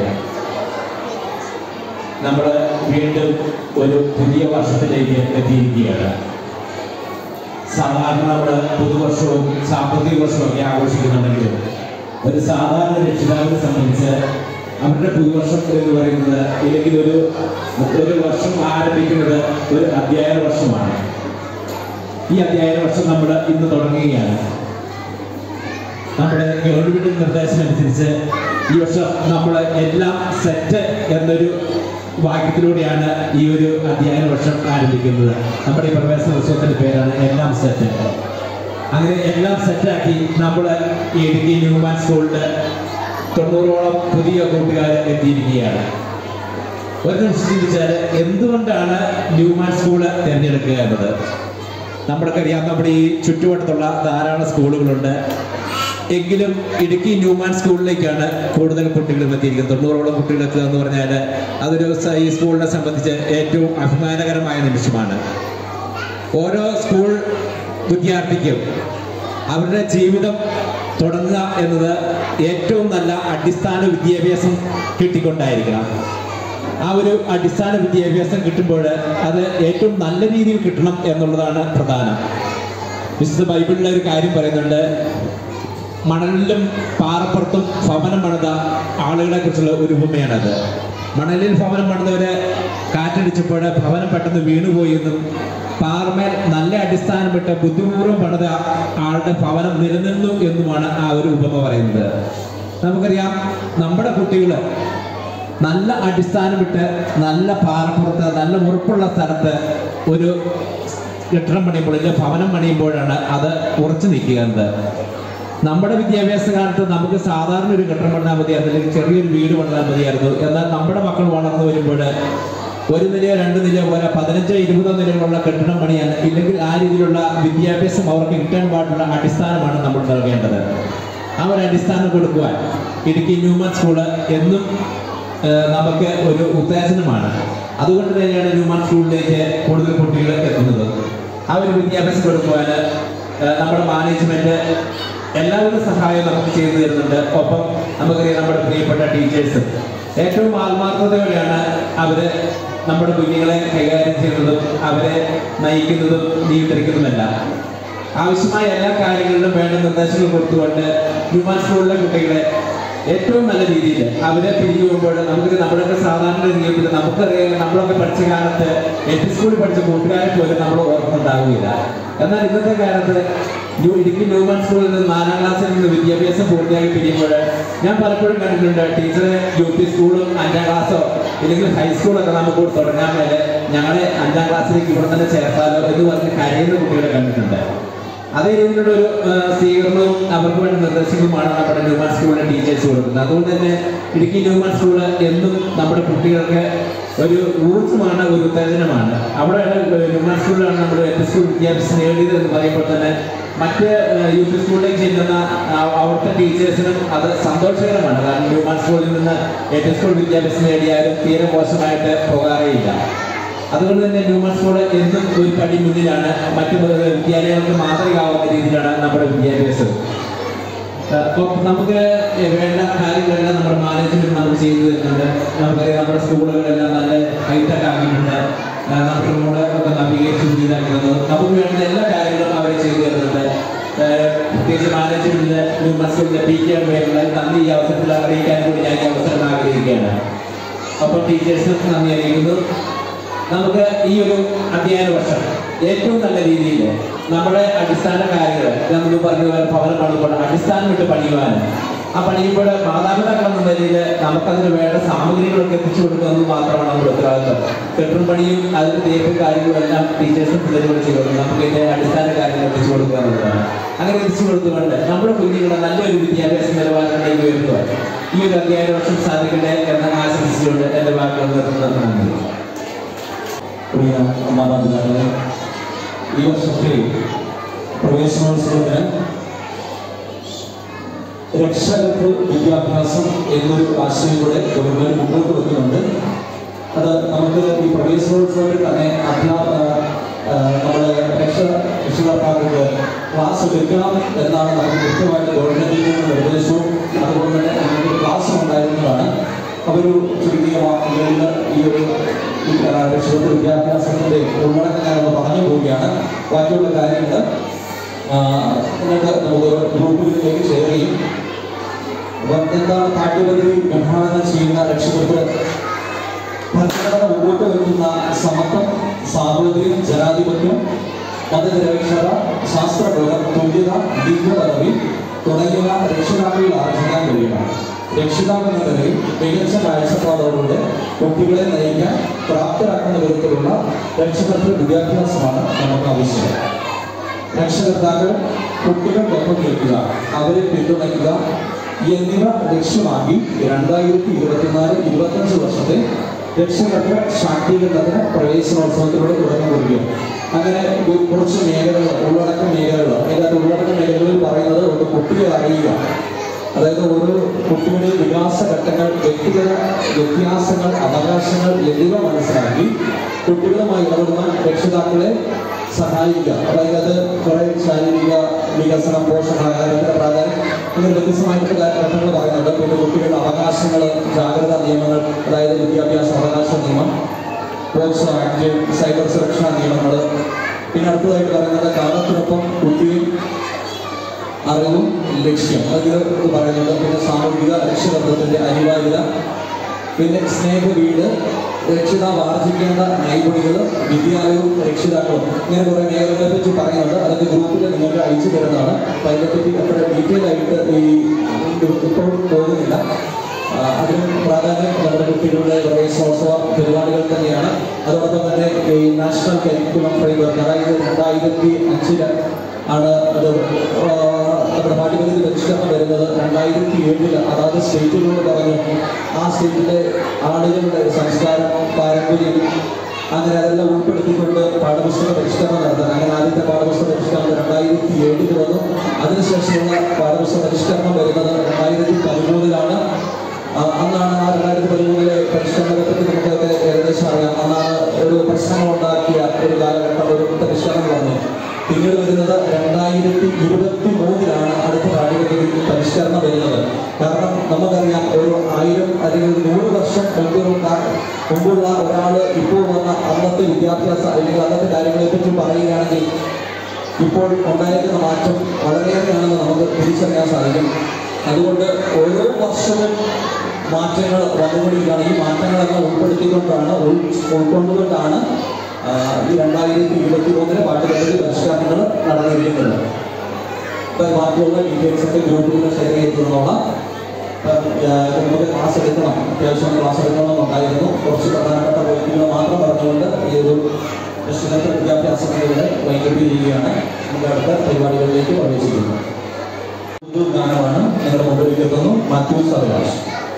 നമ്മൾ വീണ്ടും ഒരു പുതിയ വർഷത്തിലേക്ക് എത്തിയിരിക്കുകയാണ്. സാധാരണ നമ്മൾ പുതുവർഷവും സാമ്പത്തിക വർഷവും ഒക്കെ ആഘോഷിക്കുന്നുണ്ടെങ്കിലും ഒരു സാധാരണ രക്ഷിതാവിനെ സംബന്ധിച്ച് അവരുടെ പുതുവർഷം എന്ന് പറയുന്നത് ഇല്ലെങ്കിൽ ഒരു വർഷം ആരംഭിക്കുന്നത് ഒരു അധ്യയന വർഷമാണ്. ഈ അധ്യയന വർഷം നമ്മൾ ഇന്ന് തുടങ്ങുകയാണ്. നമ്മുടെ ഗവൺമെന്റ് നിർദ്ദേശം അനുസരിച്ച് ഈ വർഷം നമ്മൾ എല്ലാം സെറ്റ് എന്നൊരു വാക്യത്തിലൂടെയാണ് ഈ ഒരു അധ്യയന വർഷം ആരംഭിക്കുന്നത്. നമ്മുടെ ഈ പ്രവേശനോത്സവത്തിന്റെ പേരാണ് എല്ലാം സെറ്റ്. അങ്ങനെ എല്ലാം സെറ്റാക്കി നമ്മൾ ഇടുക്കി ന്യൂമാൻ സ്കൂളിൽ 90ഓളം പുതിയ കൂട്ടുകാർ എത്തിയിരിക്കുകയാണ്. ഒരു നിമിഷം ചിന്തിച്ചാൽ എന്തുകൊണ്ടാണ് ന്യൂമാൻ സ്കൂള് തിരഞ്ഞെടുക്കുക എന്നത്. നമ്മൾക്കറിയാം, നമ്മുടെ ഈ ചുറ്റുവട്ടത്തുള്ള ധാരാളം സ്കൂളുകളുണ്ട്. എങ്കിലും ഇടുക്കി ന്യൂമാൻ സ്കൂളിലേക്കാണ് കൂടുതൽ കുട്ടികൾ എത്തിയിരിക്കുന്നത്. 90ഓളം കുട്ടികൾ എത്തുക എന്ന് പറഞ്ഞാൽ അതൊരു ഈ സ്കൂളിനെ സംബന്ധിച്ച് ഏറ്റവും അഭിമാനകരമായ നിമിഷമാണ്. ഓരോ സ്കൂൾ വിദ്യാർത്ഥിക്കും അവരുടെ ജീവിതം തുടങ്ങുക എന്നത് ഏറ്റവും നല്ല അടിസ്ഥാന വിദ്യാഭ്യാസം കിട്ടിക്കൊണ്ടായിരിക്കണം. ആ ഒരു അടിസ്ഥാന വിദ്യാഭ്യാസം കിട്ടുമ്പോൾ അത് ഏറ്റവും നല്ല രീതിയിൽ കിട്ടണം എന്നുള്ളതാണ് പ്രധാനം. വിശുദ്ധ ബൈബിളിലെ ഒരു കാര്യം പറയുന്നുണ്ട്, മണലിലും പാറപ്പുറത്തും ഭവനം പണിത ആളുകളെ കുറിച്ചുള്ള ഒരു ഉപമയാണത്. മണലിൽ ഭവനം പണിതവര് കാറ്റടിച്ചപ്പോൾ ഭവനം പെട്ടെന്ന് വീണുപോയി എന്നും പാറമേൽ നല്ല അടിസ്ഥാനമിട്ട് ബുദ്ധിപൂർവ്വം പണിത ആളുടെ ഭവനം നിലനിന്നു എന്നുമാണ് ആ ഒരു ഉപമ പറയുന്നത്. നമുക്കറിയാം, നമ്മുടെ കുട്ടികൾ നല്ല അടിസ്ഥാനമിട്ട് നല്ല പാറപ്പുറത്ത് നല്ല ഉറപ്പുള്ള സ്ഥലത്ത് ഒരു കെട്ടിടം പണിയുമ്പോൾ ഇല്ല ഭവനം പണിയുമ്പോഴാണ് അത് ഉറച്ചു നിൽക്കുന്നത്. നമ്മുടെ വിദ്യാഭ്യാസ കാലത്ത് നമുക്ക് സാധാരണ ഒരു കെട്ടിടം പണിതാൽ മതിയായിരുന്നു, അല്ലെങ്കിൽ ചെറിയൊരു വീട് പണിതാൽ മതിയായിരുന്നു. എന്നാൽ നമ്മുടെ മക്കൾ വളർന്നു വരുമ്പോൾ 1 നിലയോ 2 നിലയോ പോലെ 15-20 നിലകളുള്ള കെട്ടിടം പണിയാൻ, ഇല്ലെങ്കിൽ ആ രീതിയിലുള്ള വിദ്യാഭ്യാസം അവർക്ക് കിട്ടാൻ പാടുള്ള അടിസ്ഥാനമാണ് നമ്മൾ നൽകേണ്ടത്. ആ ഒരു അടിസ്ഥാനം കൊടുക്കുവാൻ ഇടുക്കി ന്യൂമാൻ സ്കൂള് എന്നും നമുക്ക് ഒരു ഉത്തേജനമാണ്. അതുകൊണ്ട് തന്നെയാണ് ന്യൂമാൻ സ്കൂളിലേക്ക് കൂടുതൽ കുട്ടികൾ എത്തുന്നത്. ആ ഒരു വിദ്യാഭ്യാസം കൊടുക്കുവാൻ നമ്മുടെ മാനേജ്മെന്റ് എല്ലാവരുടെ സഹായം നമുക്ക് ചെയ്തു തരുന്നുണ്ട്. ഒപ്പം നമുക്കറിയാം, നമ്മുടെ പ്രിയപ്പെട്ട ടീച്ചേഴ്സ് ഏറ്റവും ആത്മാർത്ഥതയോടെയാണ് അവര് നമ്മുടെ കുഞ്ഞുങ്ങളെ കൈകാര്യം ചെയ്യുന്നതും അവരെ നയിക്കുന്നതും നിയന്ത്രിക്കുന്നതുമെല്ലാം. ആവശ്യമായ എല്ലാ കാര്യങ്ങളിലും വേണ്ട നിർദ്ദേശങ്ങൾ കൊടുത്തുകൊണ്ട് ന്യൂമാൻ സ്കൂളിലെ കുട്ടികളെ ഏറ്റവും നല്ല രീതിയിൽ അവരെ പിരിഞ്ഞു പോകുമ്പോൾ നമുക്ക് നമ്മുടെയൊക്കെ സാധാരണ ജീവിതത്തിൽ നമുക്കറിയാം, നമ്മളൊക്കെ പഠിച്ച കാലത്ത് എൽ.പി. സ്കൂളിൽ പഠിച്ച കൂട്ടുകാരെ പോലും നമ്മൾ ഓർമ്മയുണ്ടാവുകയില്ല. എന്നാൽ ഇന്നത്തെ കാലത്ത് ഇടുക്കി ന്യൂമാൻ സ്കൂളിൽ നിന്ന് 4ാം ക്ലാസ്സിൽ നിന്ന് വിദ്യാഭ്യാസം പൂർത്തിയാക്കി പിരിയുമ്പോൾ ഞാൻ പലപ്പോഴും കണ്ടിട്ടുണ്ട്, ടീച്ചറെ യു.പി. സ്കൂളും 5ാം ക്ലാസ്സോ ഇല്ലെങ്കിൽ ഹൈസ്കൂളൊക്കെ നമുക്ക് തുടങ്ങാൻ മേലെ ഞങ്ങളെ 5ാം ക്ലാസ്സിലേക്ക് ഇവിടെ തന്നെ ചേർത്താലോ എന്ന് പറഞ്ഞ് കരയുന്ന കുട്ടികളെ കണ്ടിട്ടുണ്ട്. അതേ രീതിയിലുള്ള ഒരു സ്വീകരണവും അവർക്ക് വേണ്ട നിർദ്ദേശങ്ങളുമാണ് നമ്മുടെ ന്യൂമാൻ സ്കൂളിലെ ടീച്ചേഴ്സ് കൊടുക്കുന്നത്. അതുകൊണ്ട് തന്നെ ഇടുക്കി ന്യൂമാൻ സ്കൂള് എന്നും നമ്മുടെ കുട്ടികൾക്ക് ഒരു ഊർജ്ജമാണ്, ഒരു ഉത്തേജനമാണ്. അവിടെയാണ് ന്യൂമാൻ സ്കൂളിലാണ് നമ്മൾ എൽ.പി. സ്കൂൾ വിദ്യാഭ്യാസം നേടിയത് എന്ന് പറയുമ്പോൾ തന്നെ മറ്റ് യു.പി. സ്കൂളിലേക്ക് ചെല്ലുന്ന അവിടുത്തെ ടീച്ചേഴ്സിനും അത് സന്തോഷകരമാണ്. കാരണം ന്യൂമാൻ സ്കൂളിൽ നിന്ന് എൽ.പി. സ്കൂൾ വിദ്യാഭ്യാസം നേടിയാലും തീരെ മോശമായിട്ട് പോകാറേയില്ല. അതുകൊണ്ട് തന്നെ ന്യൂമാൻ സ്കൂൾ എന്നും ഒരു പടി മുന്നിലാണ്. മറ്റു വിദ്യാലയങ്ങൾക്ക് മാതൃകയാവുന്ന രീതിയിലാണ് നമ്മുടെ വിദ്യാഭ്യാസം. അപ്പോൾ നമുക്ക് വേണ്ട കാര്യങ്ങളെല്ലാം നമ്മുടെ മാനേജ്മെന്റ് നമുക്ക് ചെയ്തു തരുന്നുണ്ട്. നമുക്കറിയാം, നമ്മുടെ സ്കൂളുകളെല്ലാം നല്ല ഹൈടെക് ആക്കിയിട്ടുണ്ട്. നമ്മുടെ റോഡൊക്കെ നവീകരിച്ച് പുതിയതാക്കുന്നത് നമുക്ക് വേണ്ട എല്ലാ കാര്യങ്ങളും അവർ ചെയ്തു തരുന്നുണ്ട്. പ്രത്യേകിച്ച് മാനേജ്മെന്റിന്റെ ന്യൂമാൻ സ്കൂളിന്റെ PTA മേഖല നന്ദി ഈ അവസരത്തിൽ അറിയിക്കാൻ കൂടി ഞാൻ ഈ അവസരം ആഗ്രഹിക്കുകയാണ്. അപ്പോൾ ടീച്ചേഴ്സിനും നന്ദി അറിയിക്കുന്നു. നമുക്ക് ഈ ഒരു അധ്യയന വർഷം ഏറ്റവും നല്ല രീതിയിൽ നമ്മുടെ അടിസ്ഥാന കാര്യങ്ങൾ നമ്മൾ പറഞ്ഞ പോലെ ഭവനം പണിയുമ്പോൾ അടിസ്ഥാനം വിട്ട് പണിയുവാൻ, ആ പണിയുമ്പോൾ മാതാപിതാക്കൾ എന്ന നിലയിൽ നമുക്കതിന് വേണ്ട സാമഗ്രികളൊക്കെ എത്തിച്ചു കൊടുക്കുന്നത് മാത്രമാണ് നമ്മുടെ ഉത്തരവാദിത്വം. കെട്ടിടം പണിയും അതിന് തേപ്പും കാര്യങ്ങളും എല്ലാം ടീച്ചേഴ്സും പിള്ളേരും ചെയ്തു നമുക്ക് ഇതിന്റെ അടിസ്ഥാന കാര്യങ്ങൾ എത്തിച്ചു കൊടുക്കുക എന്നുള്ളതാണ്. അങ്ങനെ എത്തിച്ചു കൊടുത്തുകൊണ്ട് നമ്മുടെ കുഞ്ഞുങ്ങളെ നല്ലൊരു വിദ്യാഭ്യാസ നിലവാരത്തിലേക്ക് ഉയർത്തുക ഈ ഒരു അധ്യയന വർഷം സാധിക്കട്ടെ എന്ന് ആശംസിച്ചുകൊണ്ട് എന്റെ വാക്കുകൾ നിർത്തുന്നതാണ്. പ്രിയ മാതാപിതാക്കളെ, ഈ വർഷത്തെ പ്രവേശനോത്സവത്തിന് രക്ഷകർക്ക് വിദ്യാഭ്യാസം എന്നൊരു ആശയം കൂടെ ഗവൺമെന്റ് മുന്നോട്ട് വെക്കുന്നുണ്ട്. അത് നമുക്ക് ഈ പ്രവേശനോത്സവത്തിൽ തന്നെ നമ്മുടെ രക്ഷിതാക്കൾക്ക് ക്ലാസ് എടുക്കണം എന്നാണ് നമുക്ക് കൃത്യമായിട്ട് ഗവൺമെന്റിൽ നിന്ന് നിർദ്ദേശവും അതുകൊണ്ട് തന്നെ നമുക്ക് ക്ലാസ് ഉണ്ടായിരുന്നതാണ്. അവർ ചുരുങ്ങിയ വാക്കുകളിൽ ഈ ഒരു രക്ഷിതാക്കൾ വിദ്യാഭ്യാസത്തിന്റെ ഉള്ളടക്കങ്ങൾ പറഞ്ഞു പോവുകയാണ്. ബാക്കിയുള്ള കാര്യങ്ങൾ നിങ്ങൾക്ക് നമുക്ക് ഗ്രൂപ്പുകളിലേക്ക് ഷെയർ ചെയ്യും. അപ്പം എന്താണ് പാഠ്യപദ്ധതി വിഭാവനം ചെയ്യുന്ന രക്ഷകർക്ക് ഭരണഘടന മുമ്പോട്ട് വയ്ക്കുന്ന സമത്വം, സാഹോദര്യം, ജനാധിപത്യം, മതനിരപേക്ഷത, ശാസ്ത്രബോധം, തുല്യത, ലിംഗപദവി തുടങ്ങിയവ രക്ഷിതാക്കളിൽ ആർജിക്കാൻ കഴിയണം. രക്ഷിതാക്കൾ എന്ന നിലയിൽ മികച്ച കാഴ്ചപ്പാടുകളുടെ കുട്ടികളെ നയിക്കാൻ പ്രാപ്തരാക്കുന്ന വിധത്തിലുള്ള രക്ഷകർത്തൃ വിദ്യാഭ്യാസമാണ് നമുക്ക് ആവശ്യം. രക്ഷകർത്താക്കൾ കുട്ടികൾക്കൊപ്പം നിൽക്കുക, അവരെ പിന്തുണയ്ക്കുക എന്നിവ ലക്ഷ്യമാക്കി 2024-25 വർഷത്തെ രക്ഷകർക്ക് ശാക്തീകരണത്തിന് പ്രവേശനോത്സവത്തിലൂടെ തുടക്കം കുറിക്കുക. അങ്ങനെ കുറച്ച് മേഖലകൾ, ഉള്ളടക്ക മേഖലകൾ, അതിനകത്ത് ഉള്ളടക്ക മേഖലകളിൽ പറയുന്നത് ഒരു കുട്ടിയെ അറിയുക, അതായത് ഓരോ കുട്ടിയുടെ വികാസ ഘട്ടങ്ങൾ, വ്യക്തിഗത വ്യത്യാസങ്ങൾ, അവകാശങ്ങൾ എന്നിവ മനസ്സിലാക്കി കുട്ടികളുമായി ഇടപെടുന്ന രക്ഷിതാക്കളെ സഹായിക്കുക. അതായത് കുറെ ശാരീരിക വികസനം, പോഷകാഹാരത്തിന്റെ പ്രാധാന്യം, അങ്ങനെ വ്യത്യസ്തമായിട്ടുള്ള ഘട്ടങ്ങൾ പറയുന്നുണ്ട്. പിന്നെ കുട്ടികളുടെ അവകാശങ്ങൾ, ജാഗ്രതാ നിയമങ്ങൾ, അതായത് വിദ്യാഭ്യാസ അവകാശ നിയമം, പോക്സോ ആക്ട്, സൈബർ സുരക്ഷാ നിയമങ്ങൾ. പിന്നെ അടുത്തതായിട്ട് പറയുന്നത് കാലത്തിനൊപ്പം കുട്ടിയും അറിവും ലക്ഷ്യം, അതിൽ പറയുന്നുണ്ട്. പിന്നെ സാമൂഹിക രക്ഷകത്വത്തിന്റെ അനിവാര്യത, പിന്നെ സ്നേഹവീട്, രക്ഷിതാവ് ആർജിക്കേണ്ട നൈപുണികൾ, വിദ്യാലയവും രക്ഷിതാക്കളും, ഇങ്ങനെ കുറെ മേഖലകളെ പറ്റി പറയുന്നുണ്ട്. അതൊക്കെ ഗ്രൂപ്പിൽ നിങ്ങൾക്ക് അയച്ചു തരുന്നതാണ്. അപ്പം അതിനെപ്പറ്റി അത്ര ഡീറ്റെയിൽ ആയിട്ട് ഇപ്പോൾ പോകുന്നില്ല. അതിനും പ്രാധാന്യം നമ്മുടെ കുട്ടികളുടെ പ്രവേശനോത്സവ പരിപാടികൾ തന്നെയാണ്. അതോടൊപ്പം തന്നെ ഈ നാഷണൽ കരിക്കുലം ഫ്രെയിംവർക്ക്, അതായത് 2005 ആണ് അത് നമ്മുടെ പാഠ്യപദ്ധതി പരിഷ്കരണം വരുന്നത്. 2007 അതാത് സ്റ്റേറ്റുകളോട് പറഞ്ഞു ആ സ്റ്റേറ്റിലെ ആളുകളുടെ സംസ്കാരം, പാരമ്പര്യം, അങ്ങനെ അതെല്ലാം ഉൾപ്പെടുത്തിക്കൊണ്ട് പാഠപുസ്തക പരിഷ്കരണം നടത്താൻ. അങ്ങനെ ആദ്യത്തെ പാഠപുസ്തക പരിഷ്കരണം 2007 വന്നു. അതിനുശേഷമുള്ള പാഠപുസ്തക പരിഷ്കരണം വരുന്നത് 2013 അന്നാണ്. ആ 2013 പരിഷ്കരണത്തെ പറ്റി നമുക്കൊക്കെ ഏകദേശം അറിയാം. അന്നാണ് ഒരു പ്രശ്നങ്ങളുണ്ടാക്കിയ ഒരു കാലഘട്ടം, ഒരു പരിഷ്കരണം വന്നു. പിന്നീട് വരുന്നത് 2023 അടുത്ത പാഠ്യപദ്ധതി പരിഷ്കരണം വരുന്നത്. കാരണം നമുക്കറിയാം, ഒരു 1000 അല്ലെങ്കിൽ 100 വർഷം മുമ്പുള്ള ഒരാൾ ഇപ്പോൾ വന്ന അന്നത്തെ വിദ്യാഭ്യാസ അല്ലെങ്കിൽ അന്നത്തെ കാര്യങ്ങളെ പറ്റി പറയുകയാണെങ്കിൽ ഇപ്പോൾ ഉണ്ടായിരിക്കുന്ന മാറ്റം വളരെയേറെയാണെന്ന് നമുക്ക് തിരിച്ചറിയാൻ സാധിക്കും. അതുകൊണ്ട് ഓരോ വർഷവും മാറ്റങ്ങൾ വന്നുകൊണ്ടിരിക്കുകയാണ്. ഈ മാറ്റങ്ങളെല്ലാം ഉൾക്കൊണ്ടുകൊണ്ടാണ് ഈ 2023 പാഠ്യപദ്ധതി പരിഷ്കരണങ്ങൾ നടന്നിരിക്കുന്നത്. ഇപ്പം ബാക്കിയുള്ള ഡീറ്റെയിൽസൊക്കെ ഗ്രൂപ്പുകൾ ഷെയർ ചെയ്തിരുന്നോളാം. നമുക്ക് ക്ലാസ് എടുക്കണം, അത്യാവശ്യം ക്ലാസ് എടുക്കണമെന്നുണ്ടായിരുന്നു. കുറച്ച് പ്രധാനപ്പെട്ട പോയിന്റുകൾ മാത്രം പറഞ്ഞുകൊണ്ട് ഈ ഒരു രക്ഷിതാക്കൾ വിദ്യാഭ്യാസ മേഖലയുടെ വൈകിട്ട് ചെയ്യുകയാണ്. നമുക്ക് അടുത്ത പരിപാടികളിലേക്ക് പ്രവേശിക്കുന്നു. ഒരു ഗാനമാണ് നിങ്ങളുടെ മുമ്പിലേക്ക് എത്തുന്നു. മാത്യു സർവാഷ്.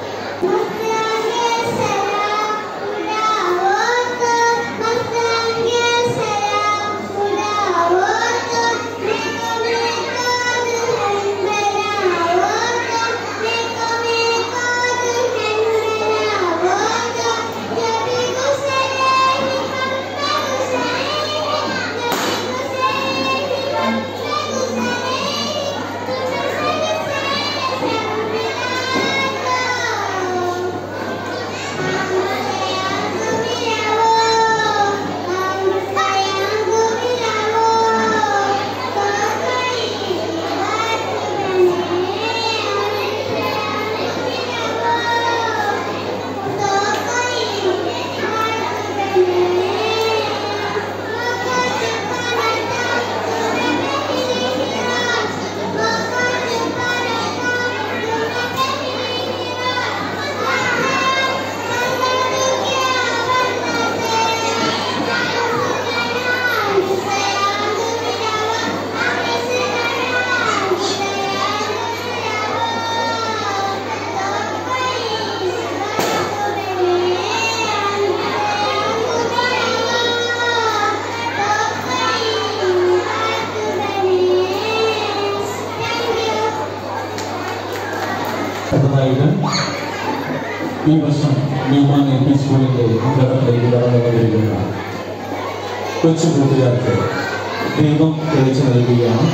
ഈ വർഷം ന്യൂമാൻ LP സ്കൂളിൻ്റെ ഉദ്ഘാടനത്തിലേക്ക് കടന്നുകൊണ്ടിരിക്കുന്ന കൊച്ചു കൂട്ടുകാർക്ക് ദൈവം തെളിച്ചു നൽകുകയാണ്.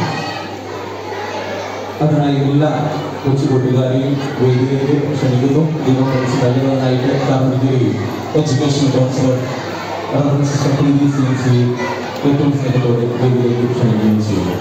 അതിനായി എല്ലാ കൊച്ചു കൂട്ടുകാരെയും വേദിയിലേക്ക് ക്ഷണിക്കുന്നു. ദൈവം തെളിച്ച് നൽകുന്നതായിട്ട് കാണിക്കുകയും എഡ്യൂക്കേഷൻ കൗൺസിലർ ഏറ്റവും സ്നേഹത്തോടെ വേദിയിലേക്ക് ക്ഷണിക്കുകയും ചെയ്യുന്നു.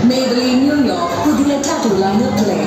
Maybelline New York പുതിയ ടാറ്റു ലൈനർ പ്ലേ.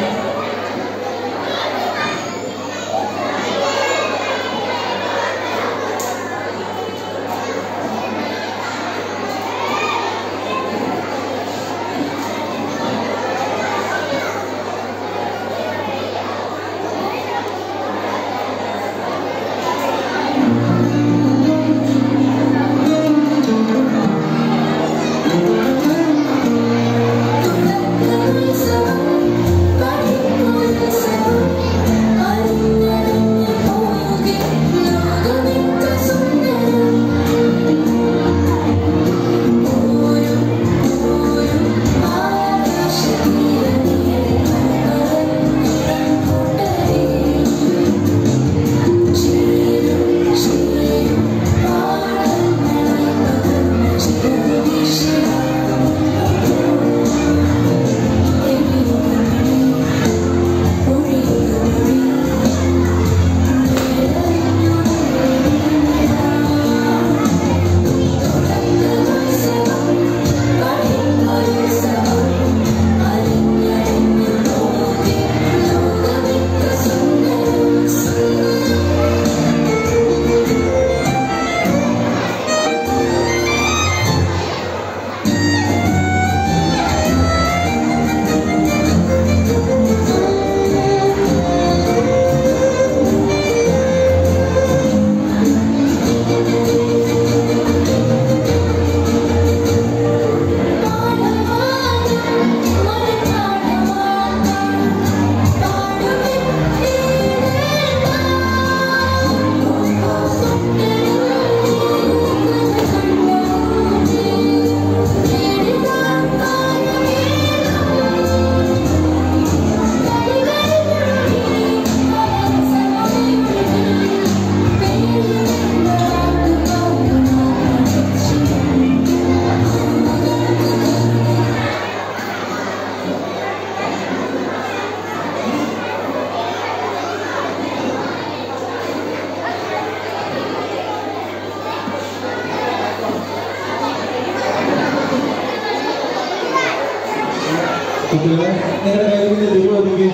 കുട്ടികളെ നിങ്ങളുടെ കയ്യിൽ ദൈവം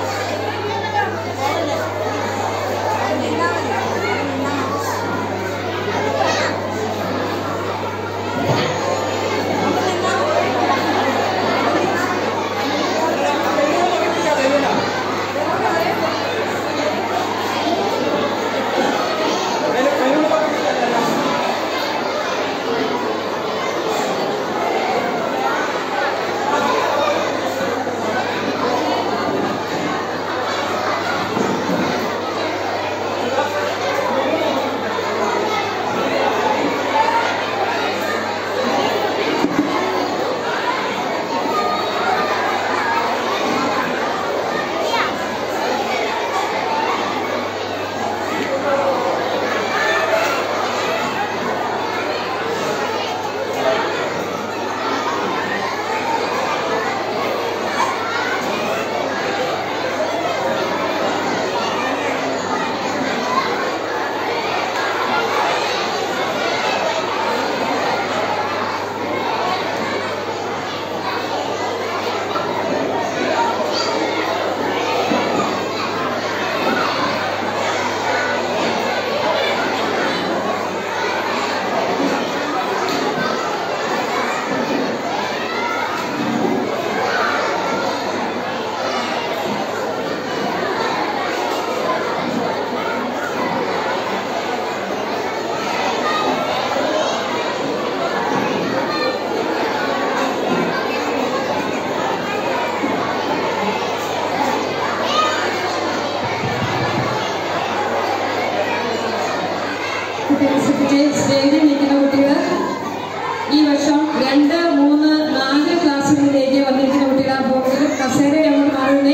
സ്റ്റേജിൽ നിൽക്കുന്ന കുട്ടികൾ ഈ വർഷം 2, 3, 4 ക്ലാസ്സുകളിലേക്ക് വന്നിരിക്കുന്ന കുട്ടികളാണ് പോകുന്നത്. കസേരയിൽ അങ്ങോട്ട് മാറുന്നേ.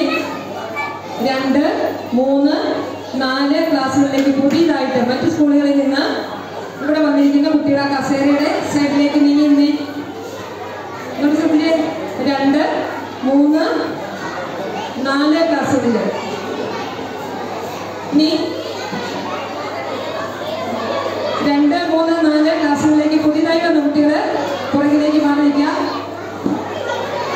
2, 3, 4 ക്ലാസ്സുകളിലേക്ക് പുതിയതായിട്ട് മറ്റു സ്കൂളുകളിൽ നിന്ന് ഇവിടെ വന്നിരിക്കുന്ന കുട്ടികൾ ആ കസേരയുടെ സൈഡിലേക്ക് നീങ്ങുന്നേ. 2, 3, 4 ക്ലാസ്സുകളിൽ ഇനി 2, 3, 4 ക്ലാസ്സുകളിലേക്ക് പുതിയതായി വന്ന കുട്ടികൾ പുറകിലേക്ക് മാറിയിരിക്കാം.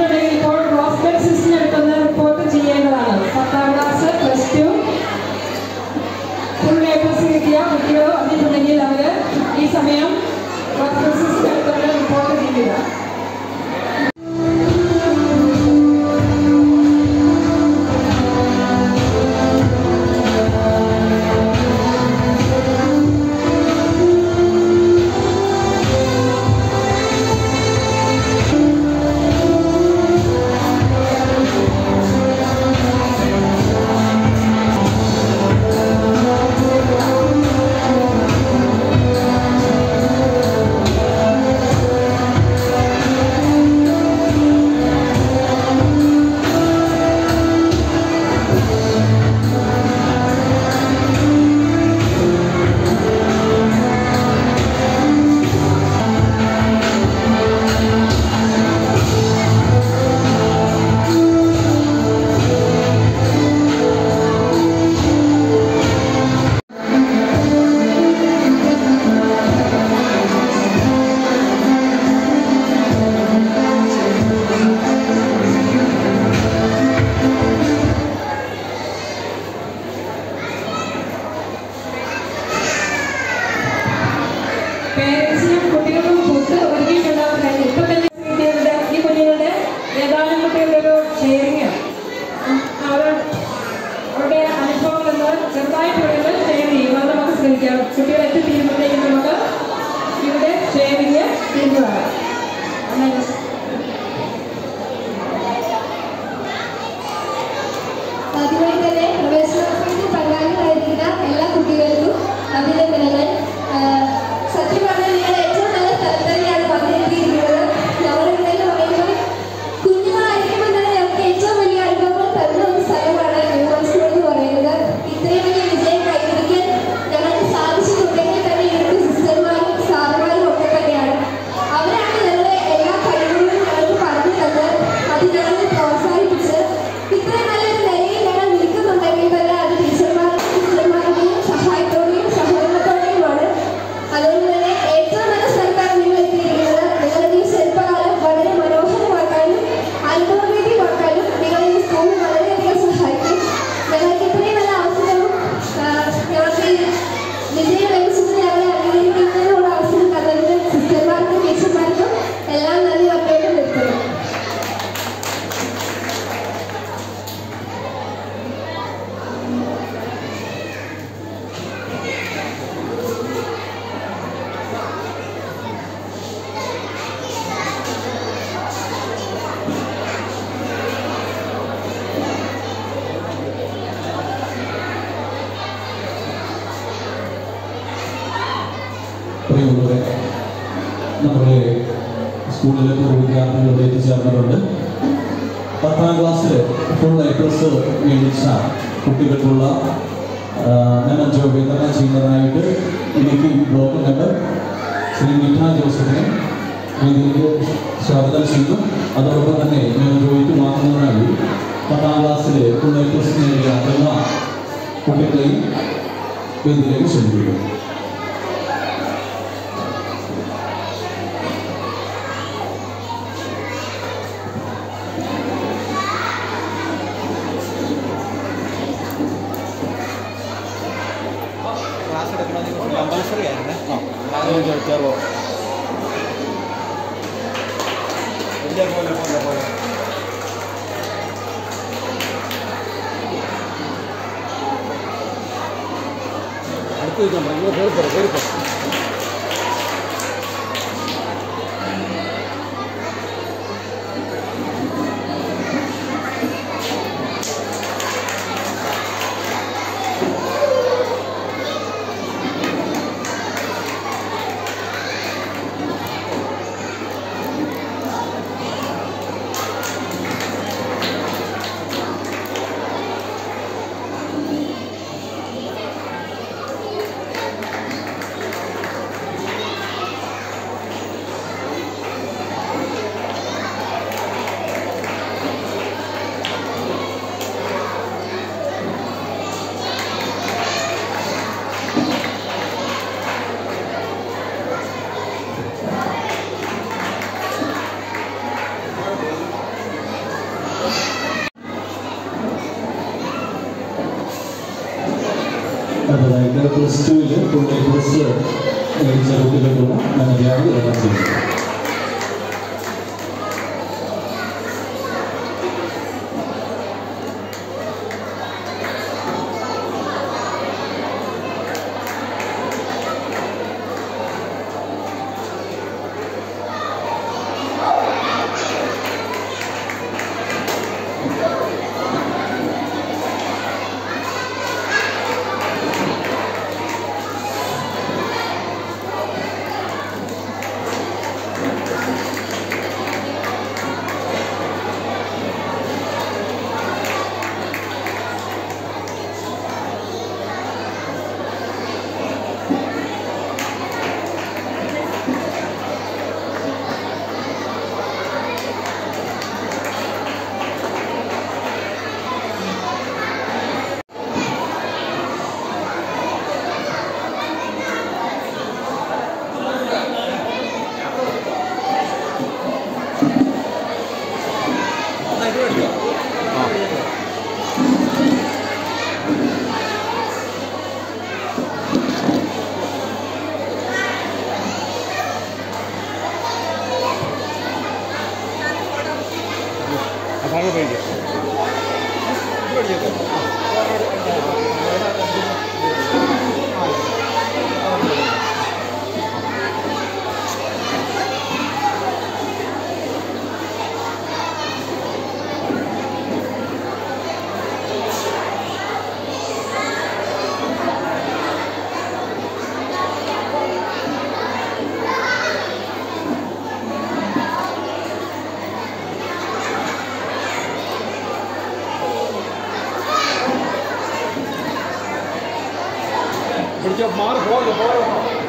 വന്നിട്ടുണ്ടെങ്കിൽ ഇപ്പോൾ റോസ്ബെൽ സിസ്റ്റിന് അടുത്തുനിന്ന് റിപ്പോർട്ട് ചെയ്യേണ്ടതാണ്. 10ാം ക്ലാസ്, +2 ഫുൾ എ പ്ലസ് കിട്ടിയ കുട്ടികൾ വന്നിട്ടുണ്ടെങ്കിൽ അവർ ഈ സമയം റോസ്ബെൽ സിസ്റ്റിന് അടുത്തുനിന്ന് റിപ്പോർട്ട് ചെയ്യുക. പേരൻസിനും കുട്ടികൾക്കും ഫുഡ് ഒരുക്കിയിട്ടുണ്ടാവുന്ന ഇപ്പം തന്നെ കിട്ടിയവരുടെ ഈ കുഞ്ഞുങ്ങളുടെ ഏതാനും കുട്ടികളുടെ ഒരു ഷെയറിങ് അവരുടെ അനുഭവങ്ങളെന്ന് ചെറുതായിട്ടുള്ളത് ഷെയർ ചെയ്യും. അത് നമുക്ക് ശ്രമിക്കാം. കുട്ടികൾ എത്തിത്തീരുമ്പോഴത്തേക്കും നമുക്ക് ഇവിടെ ഷെയറിങ് തീരുന്നതാണ്. ആദ്യമായി തന്നെ പ്രവേശനോത്സവത്തിൽ പങ്കാളികളായിരിക്കുന്ന എല്ലാ കുട്ടികൾക്കും അഭിനന്ദനങ്ങൾ. സത്യം പറഞ്ഞാൽ നിങ്ങൾ ഏറ്റവും നല്ല സ്ഥലത്ത് തന്നെയാണ് വന്നിരിക്കുന്നത്. ഞങ്ങളിവിടെ എന്ന് പറയുമ്പോൾ കുഞ്ഞുങ്ങളായിരിക്കുമ്പോൾ തന്നെ ഞങ്ങൾക്ക് ഏറ്റവും വലിയ അനുഭവങ്ങൾ തരുന്ന ഒരു സ്ഥലമാണ് ന്യൂമൺ സ്കൂൾ എന്ന് പറയുന്നത്. ഇത്രയും വലിയ വിജയം കൈവരിക്കാൻ ഞങ്ങൾക്ക് സാധിച്ചിട്ടുണ്ടെങ്കിൽ തന്നെ ഇവിടുത്തെ സിസ്റ്റർമാരും സാറുമാരും ഒക്കെ തന്നെയാണ്. അവരാണ് ഞങ്ങളുടെ എല്ലാ കഴിവുകളും ഞങ്ങൾക്ക് പറഞ്ഞു തന്നത്. അത് ഞങ്ങളെ പ്രോത്സാഹിപ്പിച്ച് ഇത്രയും നല്ലൊരു നിലയിൽ ഞങ്ങൾ നിൽക്കുന്നുണ്ടെങ്കിൽ തന്നെ അത് ടീച്ചർമാരുടെയും സിസ്റ്റർമാരുടെയും സഹായത്തോടെയും സഹകരണത്തോടെയുമാണ്. അതുകൊണ്ട് തന്നെ ഏറ്റവും നല്ല സ്ഥലത്താണ് നിങ്ങൾ എത്തിയിരിക്കുന്നത്. നിങ്ങളുടെ ഈ ശില്പകാലം വളരെ മനോഹരമാക്കാനും അനുഭവവേദ്യമാക്കാനും നിങ്ങൾ ഈ സ്കൂൾ വളരെയധികം സഹായിക്കും. ഞങ്ങൾക്ക് ഇത്രയും നല്ല അവസരവും ഞങ്ങൾക്ക് വിജയം ലഭിച്ചത് ഞങ്ങളെ അംഗീകരിക്കുന്നതിനുള്ള അവസരം തന്നതിന് സിസ്റ്റർമാർക്കും ടീച്ചർമാർക്കും എല്ലാം നന്ദി പറഞ്ഞുകൊണ്ട് നിർത്തുന്നു. പ്രിയമുള്ളവരെ, നമ്മുടെ സ്കൂളിലെ പൂർവ്വ വിദ്യാർത്ഥികൾ ഇവിടെ എത്തിച്ചേർന്നിട്ടുണ്ട്. 10ാം ക്ലാസ്സിൽ ഫുൾ എ പ്ലസ് മേടിച്ച കുട്ടികൾക്കുള്ള മെമന്റോ വിതരണം ചെയ്യുന്നതിനായിട്ട് ഇടുക്കി ബ്ലോക്ക് മെമ്പർ ശ്രീ മിഥ ജോസഫിനെ വേദിയിലേക്ക് സ്വാഗതം ചെയ്തു. അതോടൊപ്പം തന്നെ മെമന്റോയ്ക്ക് വാങ്ങുന്നതിനായി 10ാം ക്ലാസ്സിൽ ഫുൾ എ പ്ലസ് നേടിയ എല്ലാ കുട്ടികളെയും വേദിയിലേക്ക് ക്ഷണിക്കുന്നു. കമ്പൽസറി ആയിരുന്നേ. ചോദിച്ചാലോ പോലെ അടുത്ത് കേൾപ്പോ അടുത്തതായിട്ട് +2 കൂടുതൽ പ്ലസ് മേടിച്ച കുട്ടികൾക്കുള്ള ധനവ്യാപി വിതരണം ചെയ്യുന്നു. മാറി പോകല്ലോ.